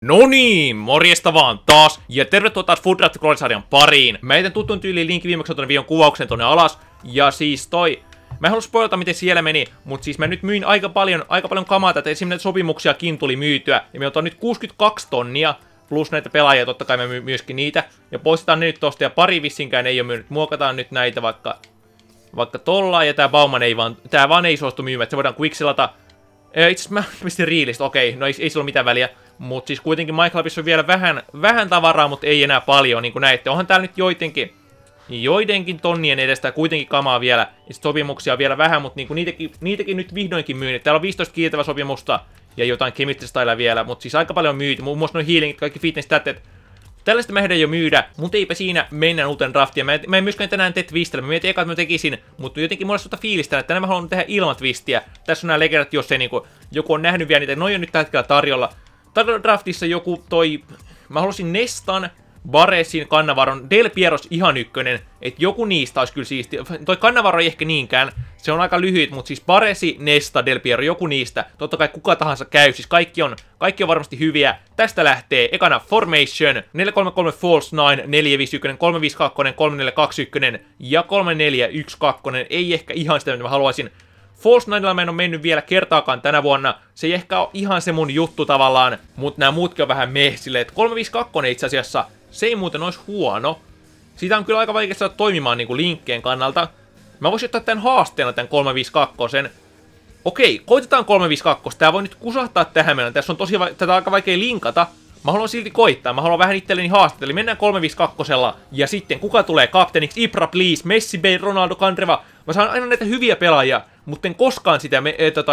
No niin, morjesta vaan taas, ja tervetuloa taas Food Draft Glory-sarjan pariin. Mä jätän tuttuun tyyliin linkki viimeksi tuonne videon kuvauksen tonne alas, ja siis mä en halua spoilata miten siellä meni, mutta siis mä nyt myin aika paljon kamaa, että esimerkiksi näitä sopimuksiakin tuli myytyä, ja me on nyt 62 tonnia, plus näitä pelaajia, totta kai mä myöskin niitä, ja poistetaan ne nyt tosta, ja pari vissinkään ei oo myynyt, muokataan nyt näitä vaikka tollaan, ja tää vaan ei suostu myymään, että se voidaan quickselata. Itse asiassa mä pistin riilistä, okei, no ei sillä ole mitään väliä. Mutta siis kuitenkin Minecraftissa on vielä vähän tavaraa, mutta ei enää paljon, niin kuin näette. Onhan täällä nyt joidenkin tonnien edestä kuitenkin kamaa vielä. Ja sopimuksia vielä vähän, mutta niin niitäkin nyt vihdoinkin myynyt. Täällä on 15 kieltävä sopimusta ja jotain chemistry vielä, mutta siis aika paljon myyty. Muun muassa noin healingit, kaikki fitness statet. Tällaista mä ehdin jo myydä, mutta eipä siinä mennään uuteen draftiin. Mä en myöskään tänään tee twistillä. Mä mietin eka, että mä tekisin, mutta jotenkin mulla on fiilistä, että tänään mä haluan tehdä ilman twistiä. Tässä on nämä legendat, jos ei joku on nähnyt vielä niitä. Noi on nyt tällä hetkellä tarjolla. Draftissa joku mä halusin Nestan, Baresin, Cannavaron, Del Pieros ihan ykkönen, että joku niistä olisi kyllä siisti. Toi Cannavaro ei ehkä niinkään, se on aika lyhyt, mutta siis Baresi, Nesta, Del Piero, joku niistä, totta kai kuka tahansa käy, siis kaikki on varmasti hyviä. Tästä lähtee ekana Formation, 433 False 9, 451, 352, 3421 ja 3412, ei ehkä ihan sitä, mitä mä haluaisin. False 9 mä en ole mennyt vielä kertaakaan tänä vuonna. Se ei ehkä ole ihan se mun juttu tavallaan, mutta nämä muutkin on vähän silleen, että 352 itse asiassa, se ei muuten olisi huono. Siitä on kyllä aika vaikea saada toimimaan niinku linkkeen kannalta. Mä voisin ottaa tämän haasteena tämän 352. Okei, koitetaan 352. Tää voi nyt kusahtaa tähän meillä. Tässä on tätä aika vaikea linkata. Mä haluan silti koittaa. Mä haluan vähän itselleni haastetta. Eli mennään 352. Ja sitten kuka tulee kapteeniksi? Ibra, please. Messi, Bale, Ronaldo, Candreva. Mä saan aina näitä hyviä pelaajia, mutta en koskaan sitä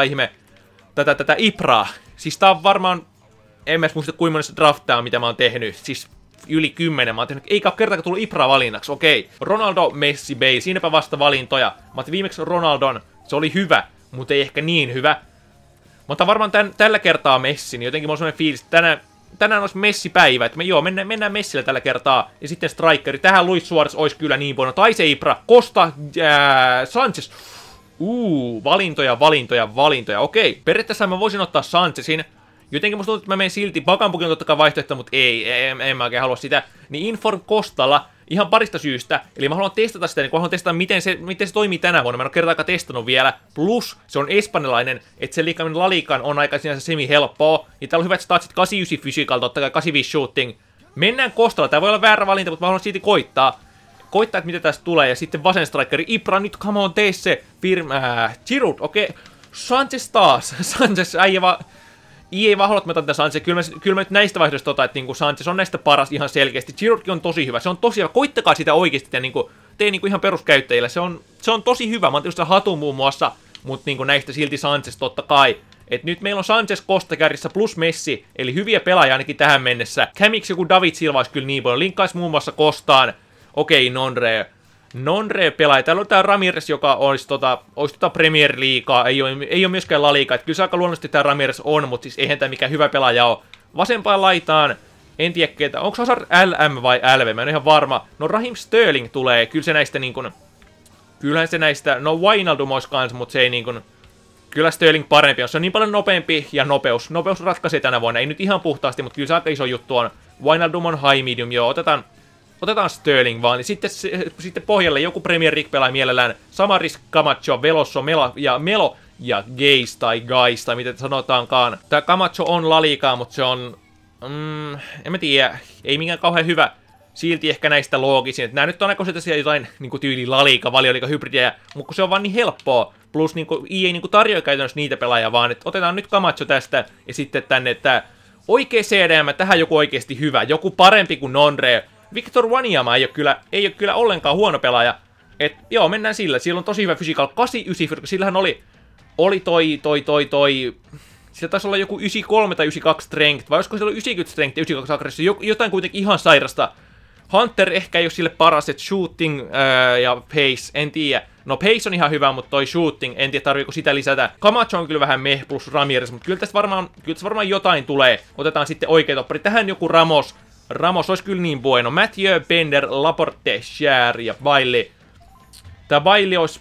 tätä Ibraa. Siis tää on varmaan, en mä muista kuinka monesta draftaa, mitä mä oon tehnyt. Siis yli 10 mä oon tehnyt. Eikä ole kertaakaan tullut Ibraa valinnaksi, okei. Ronaldo, Messi, Bale, siinäpä vasta valintoja. Mä otin viimeksi Ronaldon, se oli hyvä, mutta ei ehkä niin hyvä. Mutta varmaan tällä kertaa Messi, niin jotenkin mulla on sellainen fiilis, että tänään olisi Messi-päivä, että mennään Messillä tällä kertaa. Ja sitten strikeri, tähän Luis Suarez olisi kyllä niin paljon. Tai se Ibra, Costa, Sanchez. Valintoja, okei. Periaatteessa mä voisin ottaa Sanchezin. Jotenkin musta tuntuu, että mä menen silti. Bakampukin on totta kai vaihtoehto, mutta en mä oikein halua sitä. Niin Inform Costalla ihan parista syystä. Eli mä haluan testata sitä, niin kun haluan testata, miten se toimii tänä vuonna. Mä en ole kertaakaan testannut vielä. Plus, se on espanjalainen, että sen liikkaaminen Lalikan on aika sinänsä semi-helppoa. Ja täällä on hyvät statsit 89 physical, totta kai 85 shooting. Mennään Costalla, tää voi olla väärä valinta, mutta mä haluan silti koittaa, että mitä tästä tulee. Ja sitten vasen strikeri, Ibra, nyt come on, tee se. Giroud, okei. Sanchez taas. Sanchez, ei vaan halua, että mä otan tätä Sanchez. Kyllä mä nyt näistä vaihdoista että niinku Sanchez on näistä paras ihan selkeästi. Giroudkin on tosi hyvä. Se on tosi hyvä. Koittakaa sitä oikeesti ja tee ihan peruskäyttäjillä. Se on tosi hyvä. Mä oon tietysti Hatun muun muassa, mutta niinku näistä silti Sanchez totta kai. Et nyt meillä on Sanchez Costa kärjissä plus Messi, eli hyviä pelaajia ainakin tähän mennessä. Camiksi joku David Silva olisi kyllä niin paljon. Linkkaisi muun muassa Costaan. Okei, non-re pelaaja. Täällä on tää Ramirez, joka olisi Premier Leaguea, ei ole myöskään La Liga. Kyllä se aika luonnollisesti tää Ramirez on, mutta siis eihän tää mikään hyvä pelaaja ole. Vasempaan laitaan, en tiedä ketä. Onko Hazard LM vai LV? Mä en ole ihan varma. No Raheem Sterling tulee, kyllähän se näistä, no Wijnaldum olisi kans, mutta se ei kyllä Sterling parempi on. Se on niin paljon nopeampi ja nopeus ratkaisee tänä vuonna. Ei nyt ihan puhtaasti, mutta kyllä se aika iso juttu on. Wijnaldum on high medium, joo, otetaan Sterling vaan, niin sitten pohjalle joku Premier League-pelaaja mielellään. Samaris, Camacho, Veloso, Melo ja Guys, tai miten sanotaankaan. Tää Camacho on La Ligaa, mutta se on, en mä tiedä, ei mikään kauhean hyvä. Silti ehkä näistä loogisin, että nää nyt on aika jotain tyyli La Liga, Valioliiga, hybridejä, mutta se on vaan niin helppoa. Plus EA tarjoaa käytännössä niitä pelaajia vaan, että otetaan nyt Camacho tästä ja sitten tänne, että oikea CDM, tähän joku oikeasti hyvä, joku parempi kuin non-re. Victor Wanyama ei ole kyllä ollenkaan huono pelaaja. Et joo, mennään sillä. Sillä on tosi hyvä physical 89, sillähän oli sillä taisi olla joku 93 tai 92 strength, vai olisiko sillä 90 strength ja 92 aggressio, jotain kuitenkin ihan sairasta. Hunter ehkä ei ole sille paras, että shooting ja pace, en tiedä. No pace on ihan hyvä, mutta toi shooting, en tiedä tarviiko sitä lisätä. Camacho on kyllä vähän meh plus Ramirez, mutta kyllä tästä varmaan jotain tulee. Otetaan sitten oikea toppari. Tähän joku Ramos olisi kyllä niin bueno. Mathieu, Bender, Laporte, Schär ja Bailly. Tää Bailly olisi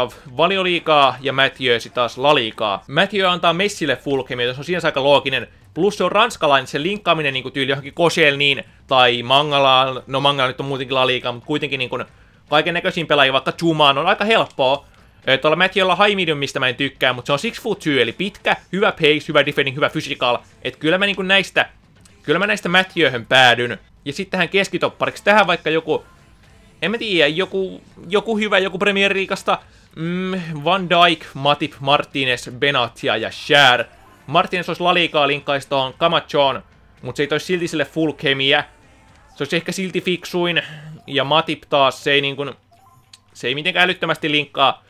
Valioliigaa ja Mathieu taas La Ligaa. Mathieu antaa Messille full chemia, se on siinä aika looginen. Plus se on ranskalainen, se linkkaaminen niinku tyyli johonkin Koscielniin tai Mangalaan, no Mangala nyt on muutenkin La Liga, mutta kuitenkin niinku kaiken näköisiin pelaajia, vaikka Zumaan on aika helppoa. Tuolla Matthewlla high medium, mistä mä en tykkää, mutta se on 6'2", eli pitkä, hyvä pace, hyvä defending, hyvä physical. Et kyllä mä niinku näistä Matthewhön päädyn. Ja sitten tähän keskitoppariksi, tähän vaikka joku, en mä tiedä, joku hyvä, joku Premier Leaguesta, Van Dijk, Matip, Martinez, Benatia ja Schär. Martinez olisi La Ligaa linkkaisi tohon Camachoon, mutta se ei toisi silti sille full kemiä. Se olisi ehkä silti fiksuin, ja Matip taas, se ei mitenkään älyttömästi linkkaa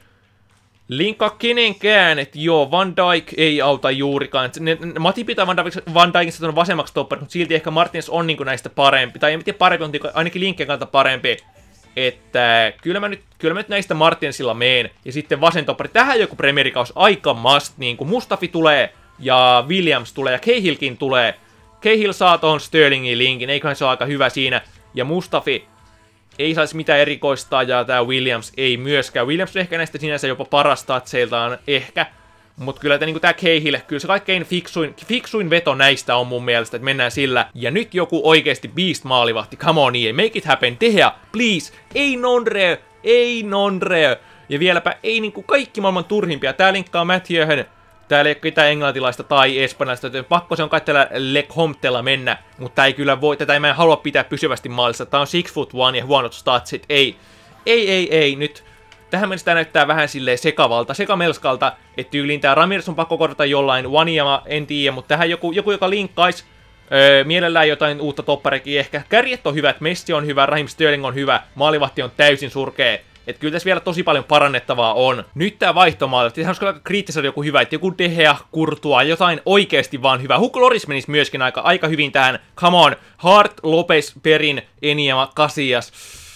kenenkään, että joo, Van Dijk ei auta juurikaan. Matip pitää Van Dijkista on vasemmaksi toppariksi, mutta silti ehkä Martinez on niinku näistä parempi, tai en tiedä parempi, mutta ainakin linkkien kannalta parempi. Että kyllä mä nyt näistä Martinezilla meen, ja sitten vasen toppari, tähän joku Premier League olisi aika must, niinku Mustafi tulee, ja Williams tulee, ja Cahillkin tulee. Cahill saa tohon Sterlingin linkin, eiköhän se ole aika hyvä siinä, ja Mustafi ei saisi mitään erikoistaa, ja tää Williams ei myöskään. Williams on ehkä näistä sinänsä jopa paras statseiltaan, ehkä. Mutta kyllä niinku tää Cahill, kyllä se kaikkein fiksuin veto näistä on mun mielestä, että mennään sillä. Ja nyt joku oikeesti beast maalivahti, come on, make it happen, tehdä, please, ei non-rare. Ja vieläpä ei niinku kaikki maailman turhimpia, tää linkkaa Matthewhön. Täällä ei ole ketään englantilaista tai espanjalaista, joten pakko se on kai tällä Lecomptella mennä, mutta ei kyllä voi, tätä mä en halua pitää pysyvästi maalissa. Tää on 6'1" ja huonot statsit, ei, nyt. Tähän mennessä tää näyttää vähän silleen sekamelskalta, että tyyliin tää Ramirez on pakko korjata jollain, Wanyama en tiedä, mutta tähän joku joka linkkaisi, mielellään jotain uutta topparekin ehkä. Kärjet on hyvät, Messi on hyvä, Raheem Sterling on hyvä, maalivahti on täysin surkea. Että kyllä tässä vielä tosi paljon parannettavaa on. Nyt tää vaihtomaali, että ihan aika kriittisellä joku hyvä, että joku De Gea, Courtois, jotain oikeesti vaan hyvä. Hugo Lloris menisi myöskin aika hyvin tähän. Come on, Hart, Lopez, Perin, Enyama, Casillas.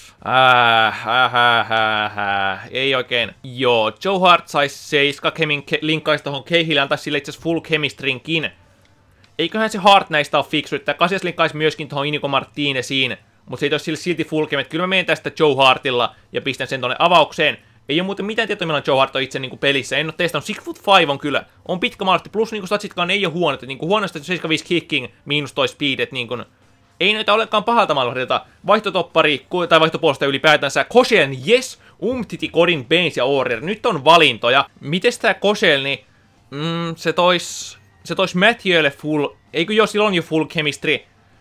Ei oikein. Joo, Joe Hart saisi 7, Kemin linkkaisi tohon Cahillille, antaisi sille itse asiassa full chemistrinkin. Eiköhän se Hart näistä ole fiksu, että Casillas linkkaisi myöskin tohon Inigo Martinesiin. Mutta se ei ole silti full game, että kyllä mä menen tästä Joe Hartilla ja pistän sen tonne avaukseen. Ei ole muuten mitään tietoa, millä Joe Hart on itse niinku pelissä. En ole testannut. 6'5" on kyllä. On pitkä maalivahti, plus niinku statsitkaan ei ole huonot. Niinku huonosta 75 kicking, miinus toi speed, et niinku ei näytä ollenkaan pahalta maalivahdilta. Vaihtotoppari, tai vaihtopuolesta ylipäätänsä. Koscielny, yes, Umtiti, Godin, Baines ja Aurier. Nyt on valintoja. Mites tää Koscielny? Se tois Matthewlle full, eikö joo, silloin jo full chemistry.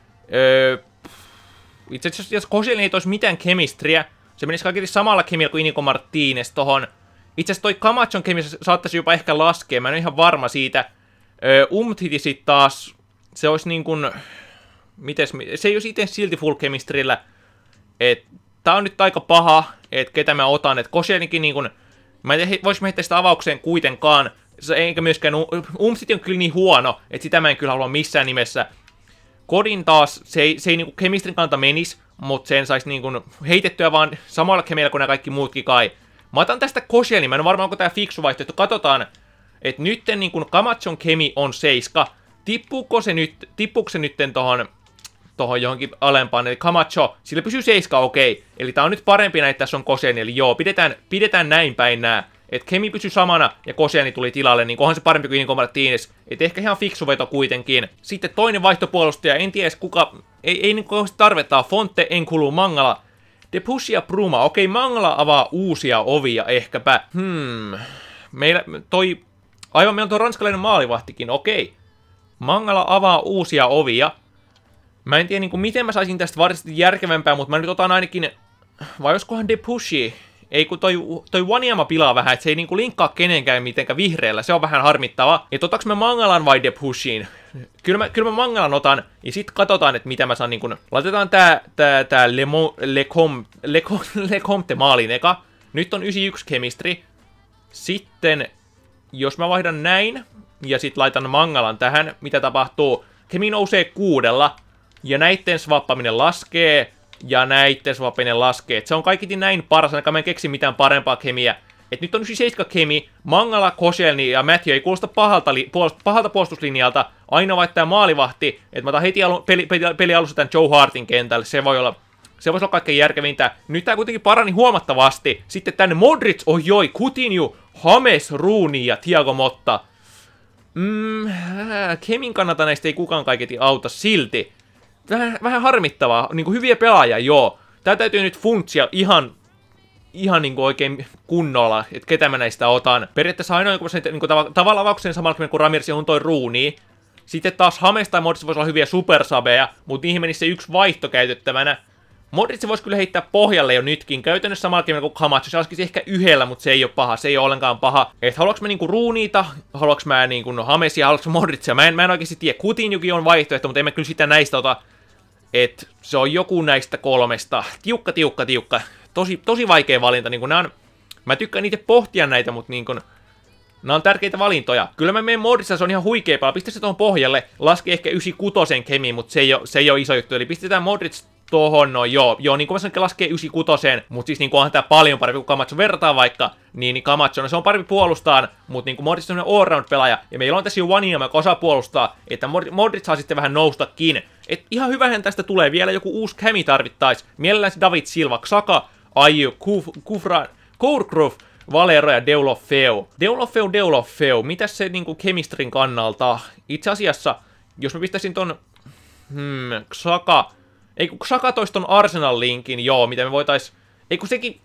Itse asiassa jos Koscielny ei toisi mitään kemistriä, se menisi kaiketi samalla kemialla kuin Inigo Martinez tohon. Itse asiassa toi Camachon kemi saattaisi jopa ehkä laskea, mä en ole ihan varma siitä. Umtiti sit taas, se olisi niin kuin, se ei olisi itse silti full chemistryllä. Tää on nyt aika paha, että ketä mä otan, että Koscielnykin niin kuin, mä en vois heittää sitä avaukseen kuitenkaan. Eikä myöskään, Umtiti on kyllä niin huono, että sitä mä en kyllä halua missään nimessä. Godin taas, se ei niinku chemistrin kannalta menisi, mutta sen saisi niinku heitettyä vaan samalla kemialla kuin nämä kaikki muutkin kai. Mä otan tästä Koscielny, mä en ole varma, onko tää fiksu vaihtoehto. Katsotaan, että nytten niinku Camachon kemi on 7. Tippuuko se nytten tohon johonkin alempaan, eli Camacho, sillä pysyy 7, okei. Eli tää on nyt parempi näin, että tässä on Koscielny, eli joo, pidetään näin päin nää. Että kemi pysyy samana ja Koscielny tuli tilalle, niin onhan se parempi kuin Inigo Martinez. Et ehkä ihan fiksu veto kuitenkin. Sitten toinen vaihtopuolustaja, en tiedä kuka, ei niin kauheasti tarvetta, Fonte, Enkulu, Mangala. Debussy ja Bruma, okei, Mangala avaa uusia ovia ehkäpä. Meillä on tuo ranskalainen maalivahtikin, okei. Mangala avaa uusia ovia. Mä en tiedä niin kuin, miten mä saisin tästä varsinaisesti järkevämpää, mutta mä nyt otan ainakin, vai olisikohan Debussy? Ei kun toi Wanyama pilaa vähän, että se ei niinku linkkaa kenenkään mitenkään vihreällä, se on vähän harmittava. Et otaks mä Mangalan vai Debussyin? Kyllä mä Mangalan otan, ja sit katsotaan, että mitä mä saan niinku, laitetaan tää Lecompte maaliin eka. Nyt on 91 chemistry. Sitten, jos mä vaihdan näin, ja sit laitan Mangalan tähän, mitä tapahtuu? Kemi nousee 6, ja näitten swappaminen laskee. Ja näitten swappinen laskee. Et se on kaikki näin paras, ainakaan mä en keksi mitään parempaa kemiä. Et nyt on 97 kemi, Mangala, Koscielny ja Matthew ei kuulosta pahalta puolustuslinjalta. Ainoa vaan tää maalivahti, että mä otan heti peli alussa tän Joe Hartin kentälle. Se voisi olla kaikkein järkevintä. Nyt tää kuitenkin parani huomattavasti. Sitten tänne Modric, Coutinho, James, Rooney ja Thiago Motta. Kemin kannalta näistä ei kukaan kaiketi auta silti. Vähän harmittavaa, niinku hyviä pelaajia, joo. Tää täytyy nyt funtsia ihan niinku oikein kunnolla, että ketä mä näistä otan. Periaatteessa ainoa niinku tavallaan avauksen samalla kuin Ramirez on toi Rooney. Sitten taas James tai Modric voisi olla hyviä supersabeja, mutta niihin menisi se yksi vaihto käytettävänä. Modric voisi kyllä heittää pohjalle jo nytkin, käytännössä samalla kuin Camacho. Se olisikin ehkä yhdellä, mutta se ei ole paha, se ei ole ollenkaan paha. Et haluanko mä niinku Rooneyta, haluanko mä niinku Jamesia, haluanko Modricia? Mä en oikeasti tiedä. Coutinhokin on vaihtoehto, mutta en mä kyllä sitä näistä ota. Et se on joku näistä kolmesta. Tiukka. Tosi vaikea valinta. Niinku mä tykkään itse pohtia näitä, mutta niinku nämä on tärkeitä valintoja. Kyllä mä menen Modricilla, se on ihan huikea pala. Pistä se tuohon pohjalle, laske ehkä 96 kemiin, mutta se ei ole iso juttu. Eli pistetään Modric tohon, no joo, niin kuin mä sanoin, laskee 96, mutta siis niinku onhan tää paljon parempi, kun Camacho vertaa vaikka, niin Camacho, no se on parempi puolustaan, mutta niinku Modric on all-round-pelaaja, ja meillä on tässä jo Wanyama, joka osaa puolustaa, että Modric saa sitten vähän noustakin. Et ihan hyvähän tästä tulee, vielä joku uusi kämi tarvittais, mielellään se David Silva, Xhaka, Ayew, Courcroft, Valero ja Deulofeu. Mitäs se niinku chemistrin kannalta? Itse asiassa, jos mä pistäisin ton Xhaka, ei kun Xhaka tois ton Arsenal-linkin, joo, mitä me voitais, ei kun sekin,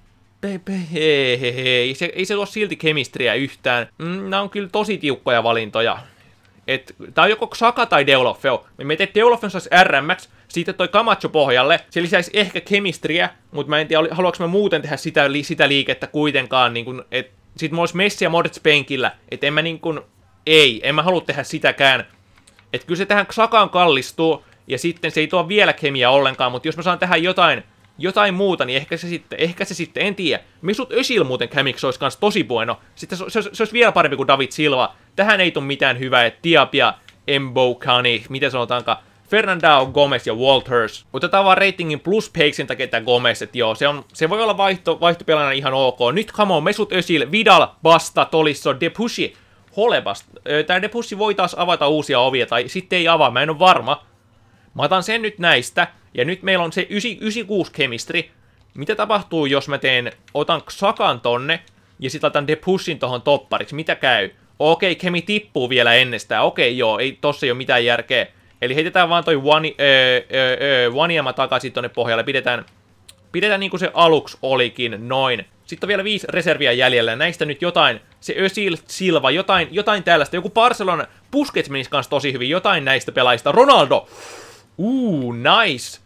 ei se tuo silti chemistriä yhtään. Nää on kyllä tosi tiukkoja valintoja. Tää on joko Xhaka tai Deulofeu. Me teet Deulofeu saisi RMX, siitä toi Camacho pohjalle, se lisäisi ehkä chemistriä, mutta mä en tiedä, haluanko mä muuten tehdä sitä liikettä kuitenkaan, niin kun, et sit mulla olisi Messi ja Modric penkillä, et en mä niin kun, en mä halua tehdä sitäkään. Et kyllä se tähän Xhakaan kallistuu, ja sitten se ei tuo vielä kemiaa ollenkaan, mutta jos mä saan tähän jotain muuta, niin ehkä se sitten, en tiedä. Mesut Özil muuten kämiksi olisi kans tosi bueno. Sitten se olisi vielä parempi kuin David Silva. Tähän ei tule mitään hyvää, että Diabia, Mbokani, mitä sanotaankaan, Fernandao, Gomez ja Walters. Otetaan vaan ratingin plus peiksin takia tää Gomez, että joo, se voi olla vaihtopelana ihan ok. Nyt come on, Mesut Özil, Vidal, Basta, Tolisso, Debussy, Holebast. Tää Debussy voi taas avata uusia ovia, tai sitten ei avaa, mä en ole varma. Mä otan sen nyt näistä, ja nyt meillä on se 96 chemistry. Mitä tapahtuu, jos mä otan Xhakan tonne, ja sit laitan Debussyn tohon toppariksi, mitä käy? Okei, kemi tippuu vielä ennestään, okei joo, tossa ei oo mitään järkeä. Eli heitetään vaan toi Wanyama takaisin tonne pohjalle, pidetään niin kuin se aluksi olikin, noin. Sitten on vielä 5 reserviä jäljellä, näistä nyt jotain, se Özil, Silva, jotain tällaista, joku Barcelona, Busquets menisi kans tosi hyvin, jotain näistä pelaajista, Ronaldo! Nice!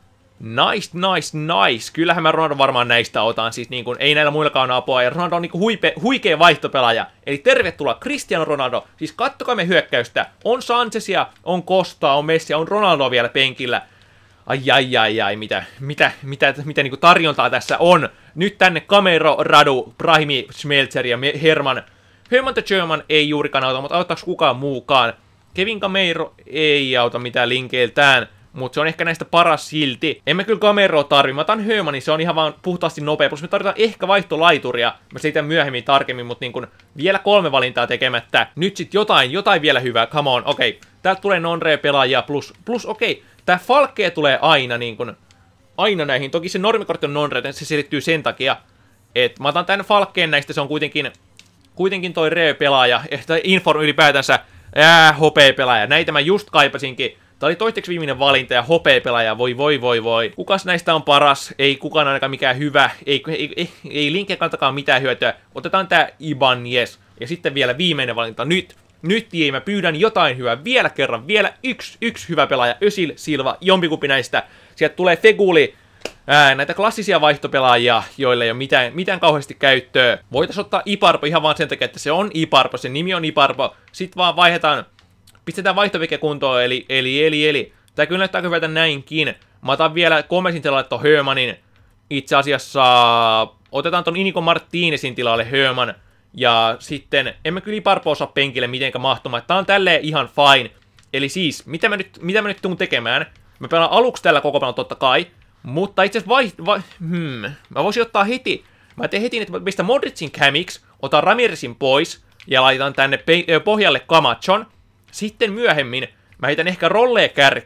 Nice. Kyllähän mä Ronaldo varmaan näistä otan, siis niin kuin, ei näillä muillakaan apua, ja Ronaldo on niin kuin huikea vaihtopelaaja. Eli tervetuloa Cristiano Ronaldo, siis kattokaa me hyökkäystä, on Sanchezia, on Costaa, on Messia, on Ronaldo vielä penkillä. Ai, mitä niin kuin tarjontaa tässä on. Nyt tänne Camero, Radu, Brahimi, Schmelzer ja Herman the German ei juurikaan auta, mutta auttaako kukaan muukaan? Kevin Camero ei auta mitään linkeiltään, mutta se on ehkä näistä paras silti. Emme kyllä Cameroa tarvi, mä otan Hermanin, se on ihan vaan puhtaasti nopea, plus me tarvitaan ehkä vaihtolaituria, mä selitän myöhemmin tarkemmin, mutta niin kun vielä 3 valintaa tekemättä. Nyt sit jotain vielä hyvää, come on, okei. Täältä tulee non-re-pelaajia, plus okei. Tää Falkkee tulee aina niin kun, aina näihin, toki se normikortti on non-re, se selittyy sen takia, että mä otan tän Falkkeen näistä, se on kuitenkin toi re-pelaaja, tai Inform ylipäätänsä, HP-pelaaja, näitä mä just kaipasinkin. Tää oli toisteksi viimeinen valinta ja HP-pelaaja, voi. Kukas näistä on paras? Ei kukaan ainakaan mikään hyvä, ei linkkeen kantakaan mitään hyötyä. Otetaan tää Ibanez. Ja sitten vielä viimeinen valinta nyt mä pyydän jotain hyvää, vielä kerran, vielä yksi hyvä pelaaja, Özil, Silva, jompikumpi näistä. Sieltä tulee Feguli, näitä klassisia vaihtopelaajia, joille ei ole mitään kauheasti käyttöä. Voitaisiin ottaa Iparpo ihan vaan sen takia, että se on Iparpo, sen nimi on Iparpo. Sitten vaan pistetään vaihtopike kuntoon, eli. Tää kyllä näyttää hyvältä näinkin. Mä otan vielä Gomezin tilalle ton Hermanin. Itse asiassa otetaan ton Inigo Martinezin tilalle Herman. Ja sitten emme kyllä Iparpo osaa penkille mitenkä mahtumaan. Tää on tälleen ihan fine. Eli siis, mitä mä nyt tuun tekemään? Mä pelaan aluksi tällä koko pelon totta kai. Mutta itse asiassa mä voisin ottaa heti. Mä teen heti, että mä pistän Modricin kämiksi, otan Ramirezin pois ja laitan tänne pohjalle Camachon. Sitten myöhemmin mä heitän ehkä Rollee kärkeen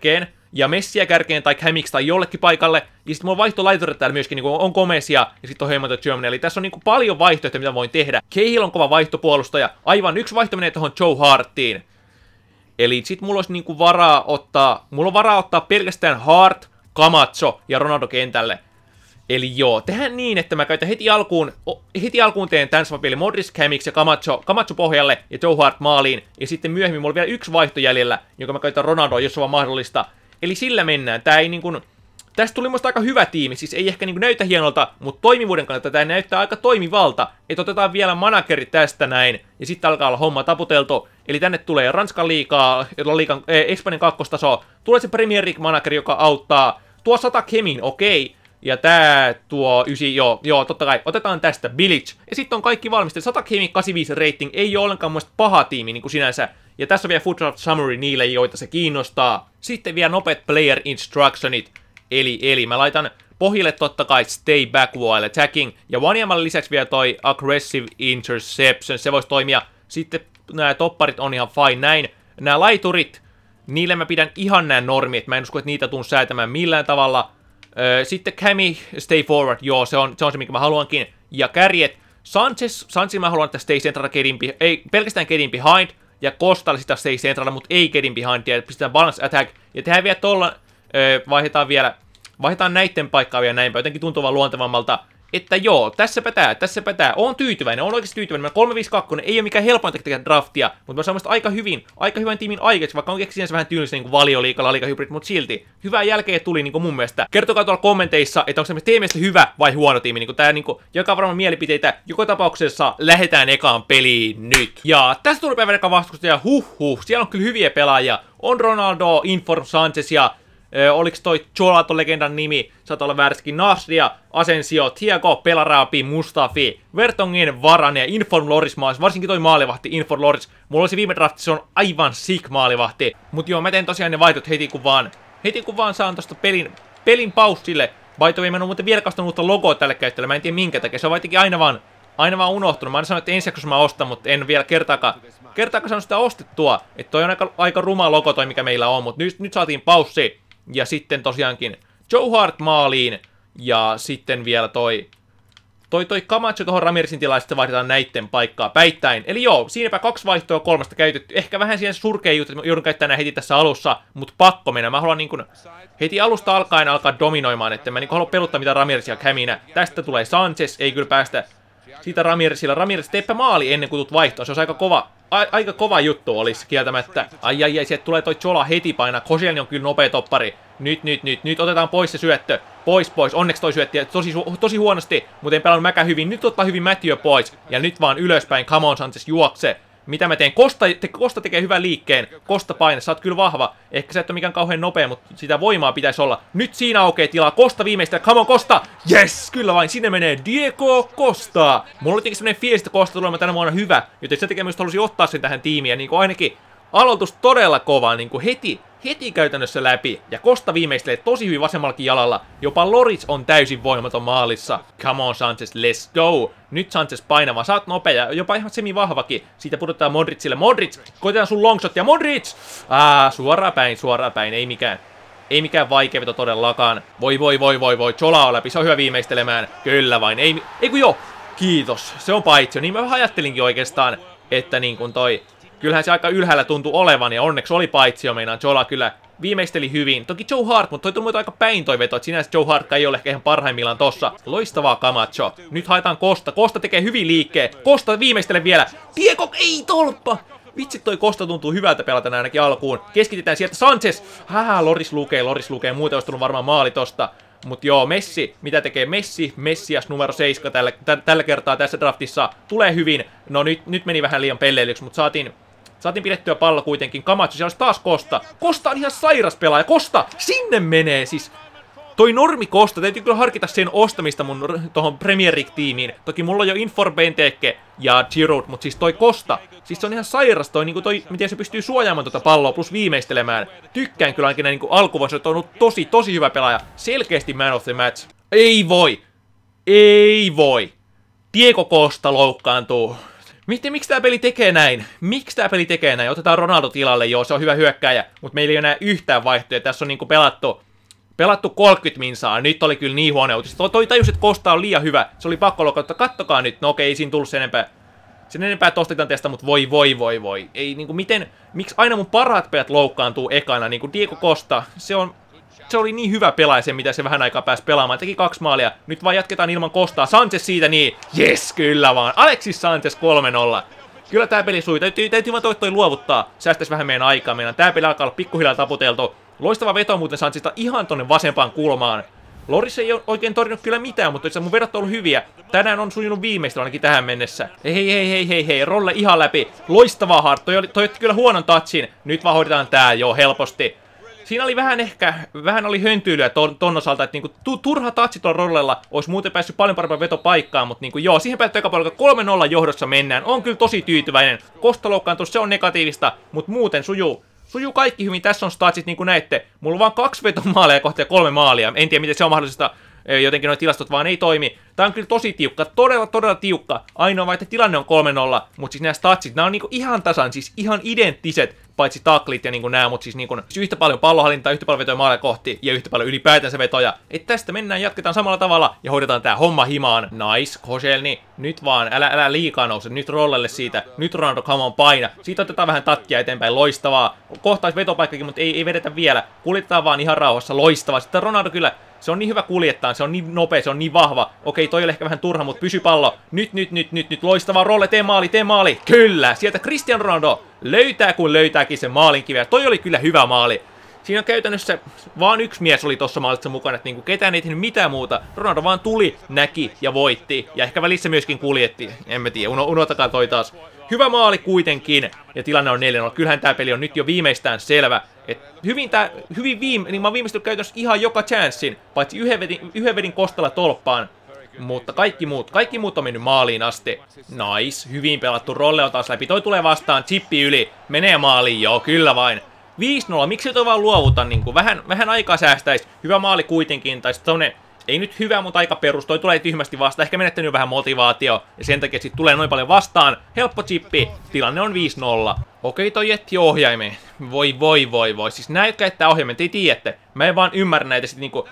ja Messiä kärkeen tai Camiksi tai jollekin paikalle, ja sitten mulla on vaihtolaiturit täällä myöskin, niin on Gomesia, ja sitten on Heyman Germany, eli tässä on niin paljon vaihtoehtoja, mitä voin tehdä. Cahill on kova vaihtopuolustaja, aivan yksi vaihto menee tuohon Joe Hartiin. Eli sit mulla olisi niinku varaa ottaa pelkästään Hart, Camacho ja Ronaldo kentälle. Eli joo, tehdään niin, että mä käytän heti alkuun teen tämän swapin, eli Modric, Camiksi ja Camacho pohjalle ja Joe Hart maaliin. Ja sitten myöhemmin mulla on vielä yksi vaihto jäljellä, jonka mä käytän Ronaldoa, jos on vaan mahdollista. Eli sillä mennään. Tää ei niinku... Tästä tuli musta aika hyvä tiimi, siis ei ehkä niinku näytä hienolta, mutta toimivuuden kannalta tää näyttää aika toimivalta. Että otetaan vielä manageri tästä näin, ja sitten alkaa olla homma taputeltu. Eli tänne tulee Ranskan liigaa, Espanjan kakkostaso, tulee se Premier League manageri, joka auttaa. Tuo 100 Kemin, okei. Ja tää tuo 9, joo, totta kai, otetaan tästä Bilic. Ja sitten on kaikki valmistettu. 100 Kemin 85 rating ei ole ollenkaan muista paha tiimi niin kuin sinänsä. Ja tässä on vielä Foot Draft Summary niille, joita se kiinnostaa. Sitten vielä nopeat player instructionit. Eli mä laitan pohjille totta kai stay back while attacking. Ja Wanyamalle lisäksi vielä toi aggressive interception, se voisi toimia. Sitten nämä topparit on ihan fine näin. Nämä laiturit, niille mä pidän ihan nämä normit. Mä en usko, että niitä tuun säätämään millään tavalla. Sitten Cami, stay forward, joo, se on se, mikä mä haluankin. Ja kärjet, Sanchez mä haluan, että stay central, ei pelkästään getting behind. Ja Costalle sitä stay central, mutta ei getting behind. Ja pistetään balance attack. Ja tehdään vielä tuolla, vaihdetaan näitten paikkaa vielä näinpä, jotenkin tuntuu vaan luontevammalta. Että joo, tässäpä tää. Oon tyytyväinen, oon oikeasti tyytyväinen. Mä 352 ei ole mikään helpoin tehdä draftia, mutta mä saan aika hyvän tiimin aikaiseksi, vaikka on sinänsä vähän tyylistä niin kuin Valioliiga, La Liga Hybrid, mutta silti. Hyvää jälkeä tuli niin kuin mun mielestä. Kertokaa tuolla kommenteissa, että onko se teidän mielestä hyvä vai huono tiimi. Niin kuin tää niin kuin, joka varmaan mielipiteitä. Joka tapauksessa lähdetään ekaan peliin nyt. Ja tästä tuli päivän eka vastustaja, siellä on kyllä hyviä pelaajia. On Ronaldo, Inform, Sanchez ja oliks toi Cholaton legendan nimi, saattaa olla väärässäkin, Nasria, Asensio, Thiago, Pelarabi, Mustafi, Vertonghen, Varane ja Inform Loris maas, varsinkin toi maalivahti Inform Loris. Mulla olisi viime drafti, se on aivan sick maalivahti. Mut joo, mä teen tosiaan ne vaihdot heti kun vaan saan tosta pelin paussille. By the way, mä en oo muuten vielä kastanut uutta logoa tälle käyttäjälle, mä en tiedä minkä takia, se on vaikka aina vaan unohtunut. Mä en sanonut, että ensi jaksossa mä ostan, mutta en vielä kertaakaan saanut sitä ostettua. Että toi on aika ruma logo toi, mikä meillä on, mutta nyt saatiin paussi. Ja sitten tosiaankin Joe Hart maaliin, ja sitten vielä toi Camacho tuohon Ramirezin tilaan, sitten vaihdetaan näitten paikkaa päittäin. Eli joo, siinäpä 2 vaihtoa 3 käytetty. Ehkä vähän siihen surkea juttu, että joudun käyttämään heti tässä alussa, mutta pakko mennä. Mä haluan niin kuin heti alusta alkaen alkaa dominoimaan, että mä niin halua peluttaa mitä Ramirezia Caminä. Tästä tulee Sanchez, ei kyllä päästä siitä Ramirezilla. Ramirez, teepä maali ennen kuin tulet vaihtoon, se olisi aika kova juttu olisi kieltämättä. Ai, sieltä tulee toi Chola heti painaa. Koscielny on kyllä nopea toppari. Nyt otetaan pois se syöttö. Pois. Onneksi toi syötti tosi huonosti, mutta en pelannut mäkään hyvin. Nyt ottaa hyvin Matthew pois. Ja nyt vaan ylöspäin. Come on, Sanchez, juokse. Mitä mä teen? Costa tekee hyvän liikkeen. Costa paine, sä oot kyllä vahva. Ehkä sä et ole mikään kauhean nopea, mutta sitä voimaa pitäisi olla. Nyt siinä aukeaa tilaa. Costa viimeistä. Come on, Costa! Yes! Kyllä vain, sinne menee Diego Costa. Mulla oli tietenkin semmonen fiilis, että Costa tulee tänä vuonna hyvä. Joten sen takia myös halusin ottaa sen tähän tiimiin. Ja niin kuin ainakin aloitus todella kova. Niin kuin heti käytännössä läpi. Ja Costa viimeistelee tosi hyvin vasemmallakin jalalla. Jopa Loris on täysin voimaton maalissa. Come on, Sanchez, let's go. Nyt Sanchez painava, sä oot nopea, jopa ihan semi-vahvakin. Siitä pudotetaan Modricille. Modric, koitetaan sun longshot ja Modric! Suoraan päin, ei mikään vaikea veto todellakaan. Voi. Chola on läpi, se on hyvä viimeistelemään. Kyllä vain, ei kun joo. Kiitos, se on paitsi. Niin mä vähän ajattelinkin oikeastaan, että niin kuin kyllähän se aika ylhäällä tuntui olevan, ja onneksi oli paitsi jo meinaan. Chola kyllä viimeisteli hyvin. Toki Joe Hart, mutta toi tuli aika päin toi veto, että sinänsä Joe Hart ei ole ehkä ihan parhaimmillaan tossa. Loistavaa Camacho. Nyt haetaan Costa. Costa tekee hyvin liikkeen. Costa viimeistele vielä. Diego, ei tolppa! Vitsi, toi Costa tuntuu hyvältä pelata ainakin alkuun. Keskitetään sieltä Sanchez. Loris lukee. Muuten olisi tullut varmaan maali tosta. Mut joo, Messi, mitä tekee Messi? Messias numero 7 tällä kertaa tässä draftissa. Tulee hyvin. No nyt meni vähän liian pelleilyksi, mutta saatiin pidettyä pallo kuitenkin. Camacho, siellä olisi taas Costa. Costa on ihan sairas pelaaja. Costa, sinne menee siis. Toi normi Costa, täytyy kyllä harkita sen ostamista mun tohon Premier League-tiimiin. Toki mulla on jo Inform Benteke ja Giroud, mutta siis toi Costa. Siis se on ihan sairas niinku miten se pystyy suojaamaan tuota palloa plus viimeistelemään. Tykkään kyllä ainakin niinku alkuvuonna, se on ollut tosi hyvä pelaaja. Selkeästi man of the match. Ei voi. Diego Costa loukkaantuu. Miksi tää peli tekee näin? Miksi tää peli tekee näin? Otetaan Ronaldo tilalle, joo, se on hyvä hyökkääjä, mutta meillä ei ole enää yhtään vaihtoehtoja. Tässä on niinku pelattu 30 minsaa. Nyt oli kyllä niin huono uutista. Toi tajus, että Costa on liian hyvä. Se oli pakko lokauttaa. Kattokaa nyt. No okei, ei siinä tullut sen enempää tosta tilanteesta, mutta voi. Ei niinku miksi aina mun parhaat pelaat loukkaantuu ekana, niinku Diego Costa. Se oli niin hyvä pelaaja se, mitä se vähän aikaa pääsi pelaamaan. Teki 2 maalia. Nyt vaan jatketaan ilman Costaa. Sanchez siitä niin. Yes, kyllä vaan. Alexis Sanchez 3-0. Kyllä tää peli sui. Täytyy vaan toi luovuttaa. Säästäisi vähän meidän aikaa. Tää peli alkaa olla pikkuhiljaa taputeltu. Loistava veto muuten Sanchezista ihan tonne vasempaan kulmaan. Loris ei ole oikein torjunut kyllä mitään, mutta itse mun vedot on ollut hyviä. Tänään on sujunut viimeistä ainakin tähän mennessä. Hei, Rolle ihan läpi. Loistavaa Hart. Toi otti kyllä huonon touchin. Nyt vaan hoidetaan tää jo helposti. Siinä oli vähän oli höntyilyä ton osalta, että niinku turha touchi tuolla Rollella olisi muuten päässyt paljon parempaan vetopaikkaan, mutta niinku joo, siihen päättyy eka puolella 3-0 johdossa mennään. On kyllä tosi tyytyväinen. Kosta loukkaantus, se on negatiivista, mutta muuten sujuu kaikki hyvin. Tässä on statsit niin kuin näette. Mulla on vaan 2 vetomaaleja kohta ja 3 maalia. En tiedä miten se on mahdollista. Jotenkin nuo tilastot vaan ei toimi. Tää on kyllä tosi tiukka. Todella tiukka. Ainoa vaan, että tilanne on 3-0. Mutta siis nämä statsit, nämä on niinku ihan tasan. Siis ihan identtiset. Paitsi taklit ja niinku nää. Mutta siis niinku yhtä paljon pallohallintaa, yhtä paljon vetoja maaleja kohti. Ja yhtä paljon ylipäätänsä vetoja. Et tästä mennään, jatketaan samalla tavalla. Ja hoidetaan tää homma himaan. Nice. Koscielny. Nyt vaan. Älä liikaa nouse. Nyt Rollelle siitä. Nyt Ronaldo, come on, paina. Siitä otetaan vähän tatkia eteenpäin. Loistavaa. Kohtais vetopaikkakin, mutta ei vedetä vielä. Kuljetetaan vaan ihan rauhassa. Loistavaa. Sitten Ronaldo kyllä. Se on niin hyvä kuljettaa, se on niin nopea, se on niin vahva. Okei, toi oli ehkä vähän turha, mutta pysy pallo. Nyt. Loistavaa Rolle, tee maali. Kyllä, sieltä Cristiano Ronaldo löytää kun löytääkin sen maalinkiveä. Toi oli kyllä hyvä maali. Siinä käytännössä vaan yksi mies oli tossa maalissa mukana, että niinku ketään ei tehnyt mitään muuta. Ronaldo vaan tuli, näki ja voitti. Ja ehkä välissä myöskin kuljetti. En mä tiedä, unohtakaa toi taas. Hyvä maali kuitenkin. Ja tilanne on 4-0. Kyllähän tää peli on nyt jo viimeistään selvä. Niin mä oon viimeistellyt käytännössä ihan joka chanssin. Paitsi yhden vedin Kostalla tolppaan. Mutta kaikki muut on mennyt maaliin asti. Nice, hyvin pelattu. Rolle on taas läpi. Toi tulee vastaan, chippi yli. Menee maaliin, joo, kyllä vain. 5-0, miksi toi vaan luovuta, niinku vähän aikaa säästäisi. Hyvä maali kuitenkin, tai sitten ei nyt hyvä, mutta aika perus. Toi tulee tyhmästi vastaan, ehkä menettänyt vähän motivaatio. Ja sen takia sit tulee noin paljon vastaan. Helppo chippi, tilanne on 5-0. Okei, toi jätti ohjaimeen. Voi. Siis nää, jotka jättää ohjaimen, te tiedätte. Mä en vaan ymmärrä näitä sit niinku.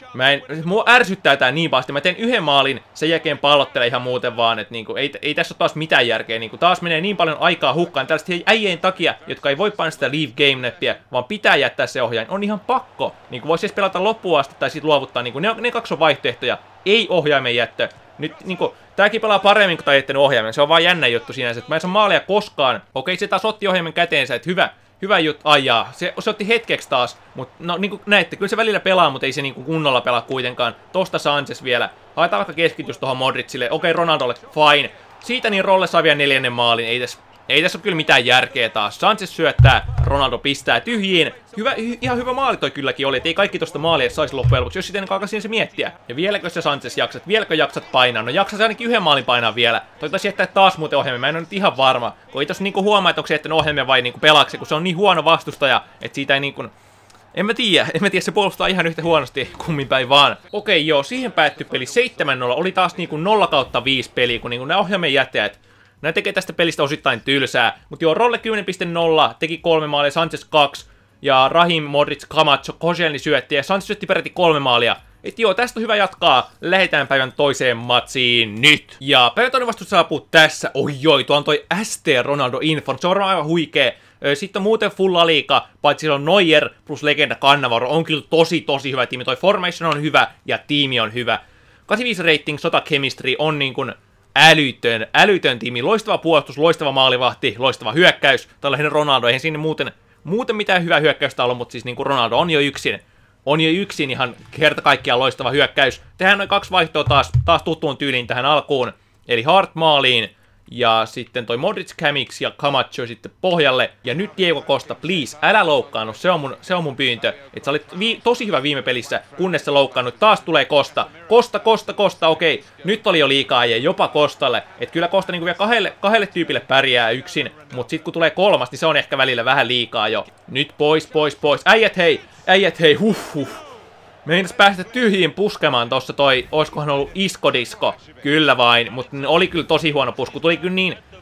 Mua ärsyttää tää niin pahasti. Mä teen yhden maalin, sen jälkeen pallottele ihan muuten vaan, että niinku, ei tässä ole taas mitään järkeä. Niinku, taas menee niin paljon aikaa hukkaan tällaisten äijien takia, jotka ei voi painaa sitä leave game-näppiä, vaan pitää jättää se ohjain. On ihan pakko. Niinku, voisi edes pelata loppuun asti tai sit luovuttaa. Niinku, ne 2 on vaihtoehtoja. Ei ohjaimen jättö. Nyt niinku, tääkin pelaa paremmin kuin tää jättänyt ohjaimen. Se on vaan jännä juttu sinänsä, että mä en saa maalia koskaan. Okei, se taas otti ohjaimen käteensä, että hyvä juttu, ajaa. Se otti hetkeksi taas, mutta no niin kuin näette, kyllä se välillä pelaa, mutta ei se niin kuin kunnolla pelaa kuitenkaan. Tosta Sanchez vielä. Haetaan vaikka keskitys tuohon Modricille. Okei, Ronaldolle, fine. Siitä niin Rolle saa vielä 4. maalin. Ei tässä ole kyllä mitään järkeä taas. Sanchez syöttää, Ronaldo pistää tyhjiin. Ihan hyvä maali toi kylläkin oli, että ei kaikki tosta maalia saisi loppujen lopuksi, jos sitten alkaa se miettiä. Ja vieläkö se Sanchez jaksat? Vieläkö jaksat painaa? No jaksat ainakin 1 maalin painaa vielä. Toi taisi jättää taas muuten ohjelmia, mä en ole nyt ihan varma. Kun ei tossa niinku huomaa, että onko se jättänyt ohjelmia vai niinku pelaaksi, kun se on niin huono vastustaja, että siitä ei niinku. En mä tiedä, se puolustaa ihan yhtä huonosti kummin päin vaan. Okei, joo, siihen päättyi peli 7-0. Oli taas niinku 0/5 peli, kun niinku nämä ohjelmien jättäjät. Nämä tekee tästä pelistä osittain tylsää. Mutta joo, Rolle 10.0, teki 3 maalia, Sanchez 2. Ja Rahim, Modric, Camacho, Koscielny syötti ja Sanchez syötti peräti 3 maalia. Et joo, tästä on hyvä jatkaa. Lähdetään päivän toiseen matsiin nyt. Ja päivän toinen vastus saapuu tässä. Oi, tuo on toi ST Ronaldo Info. Se on varmaan aivan huikee. Sitten on muuten full La Liga, paitsi siellä on Neuer plus legenda Cannavaro. On kyllä tosi hyvä tiimi. Toi formation on hyvä ja tiimi on hyvä. 85 rating, sota chemistry on niin kuin älytön tiimi. Loistava puolustus, loistava maalivahti, loistava hyökkäys. Tällainen Ronaldo, eihän siinä muuten mitään hyvää hyökkäystä ollut, mutta siis niin kuin Ronaldo on jo yksin ihan kerta kaikkiaan loistava hyökkäys. Tehdään noin 2 vaihtoa taas tuttuun tyyliin tähän alkuun. Eli Hart maaliin ja sitten toi Modric Camix ja Camacho sitten pohjalle. Ja nyt Diego Costa, please, älä loukkaannu, se on mun pyyntö. Että sä olit tosi hyvä viime pelissä, kunnes sä loukkaannut. Taas tulee Costa. Costa, okei. Nyt oli jo liikaa ja jopa Costalle. Että kyllä Costa niinku vielä kahdelle tyypille pärjää yksin. Mut sit kun tulee 3, niin se on ehkä välillä vähän liikaa jo. Nyt pois. Äijät hei, huh. Meinas päästä tyhjiin puskemaan tossa oiskohan ollut Isco Disco. Kyllä vain, mutta oli kyllä tosi huono pusku. Tuli kyllä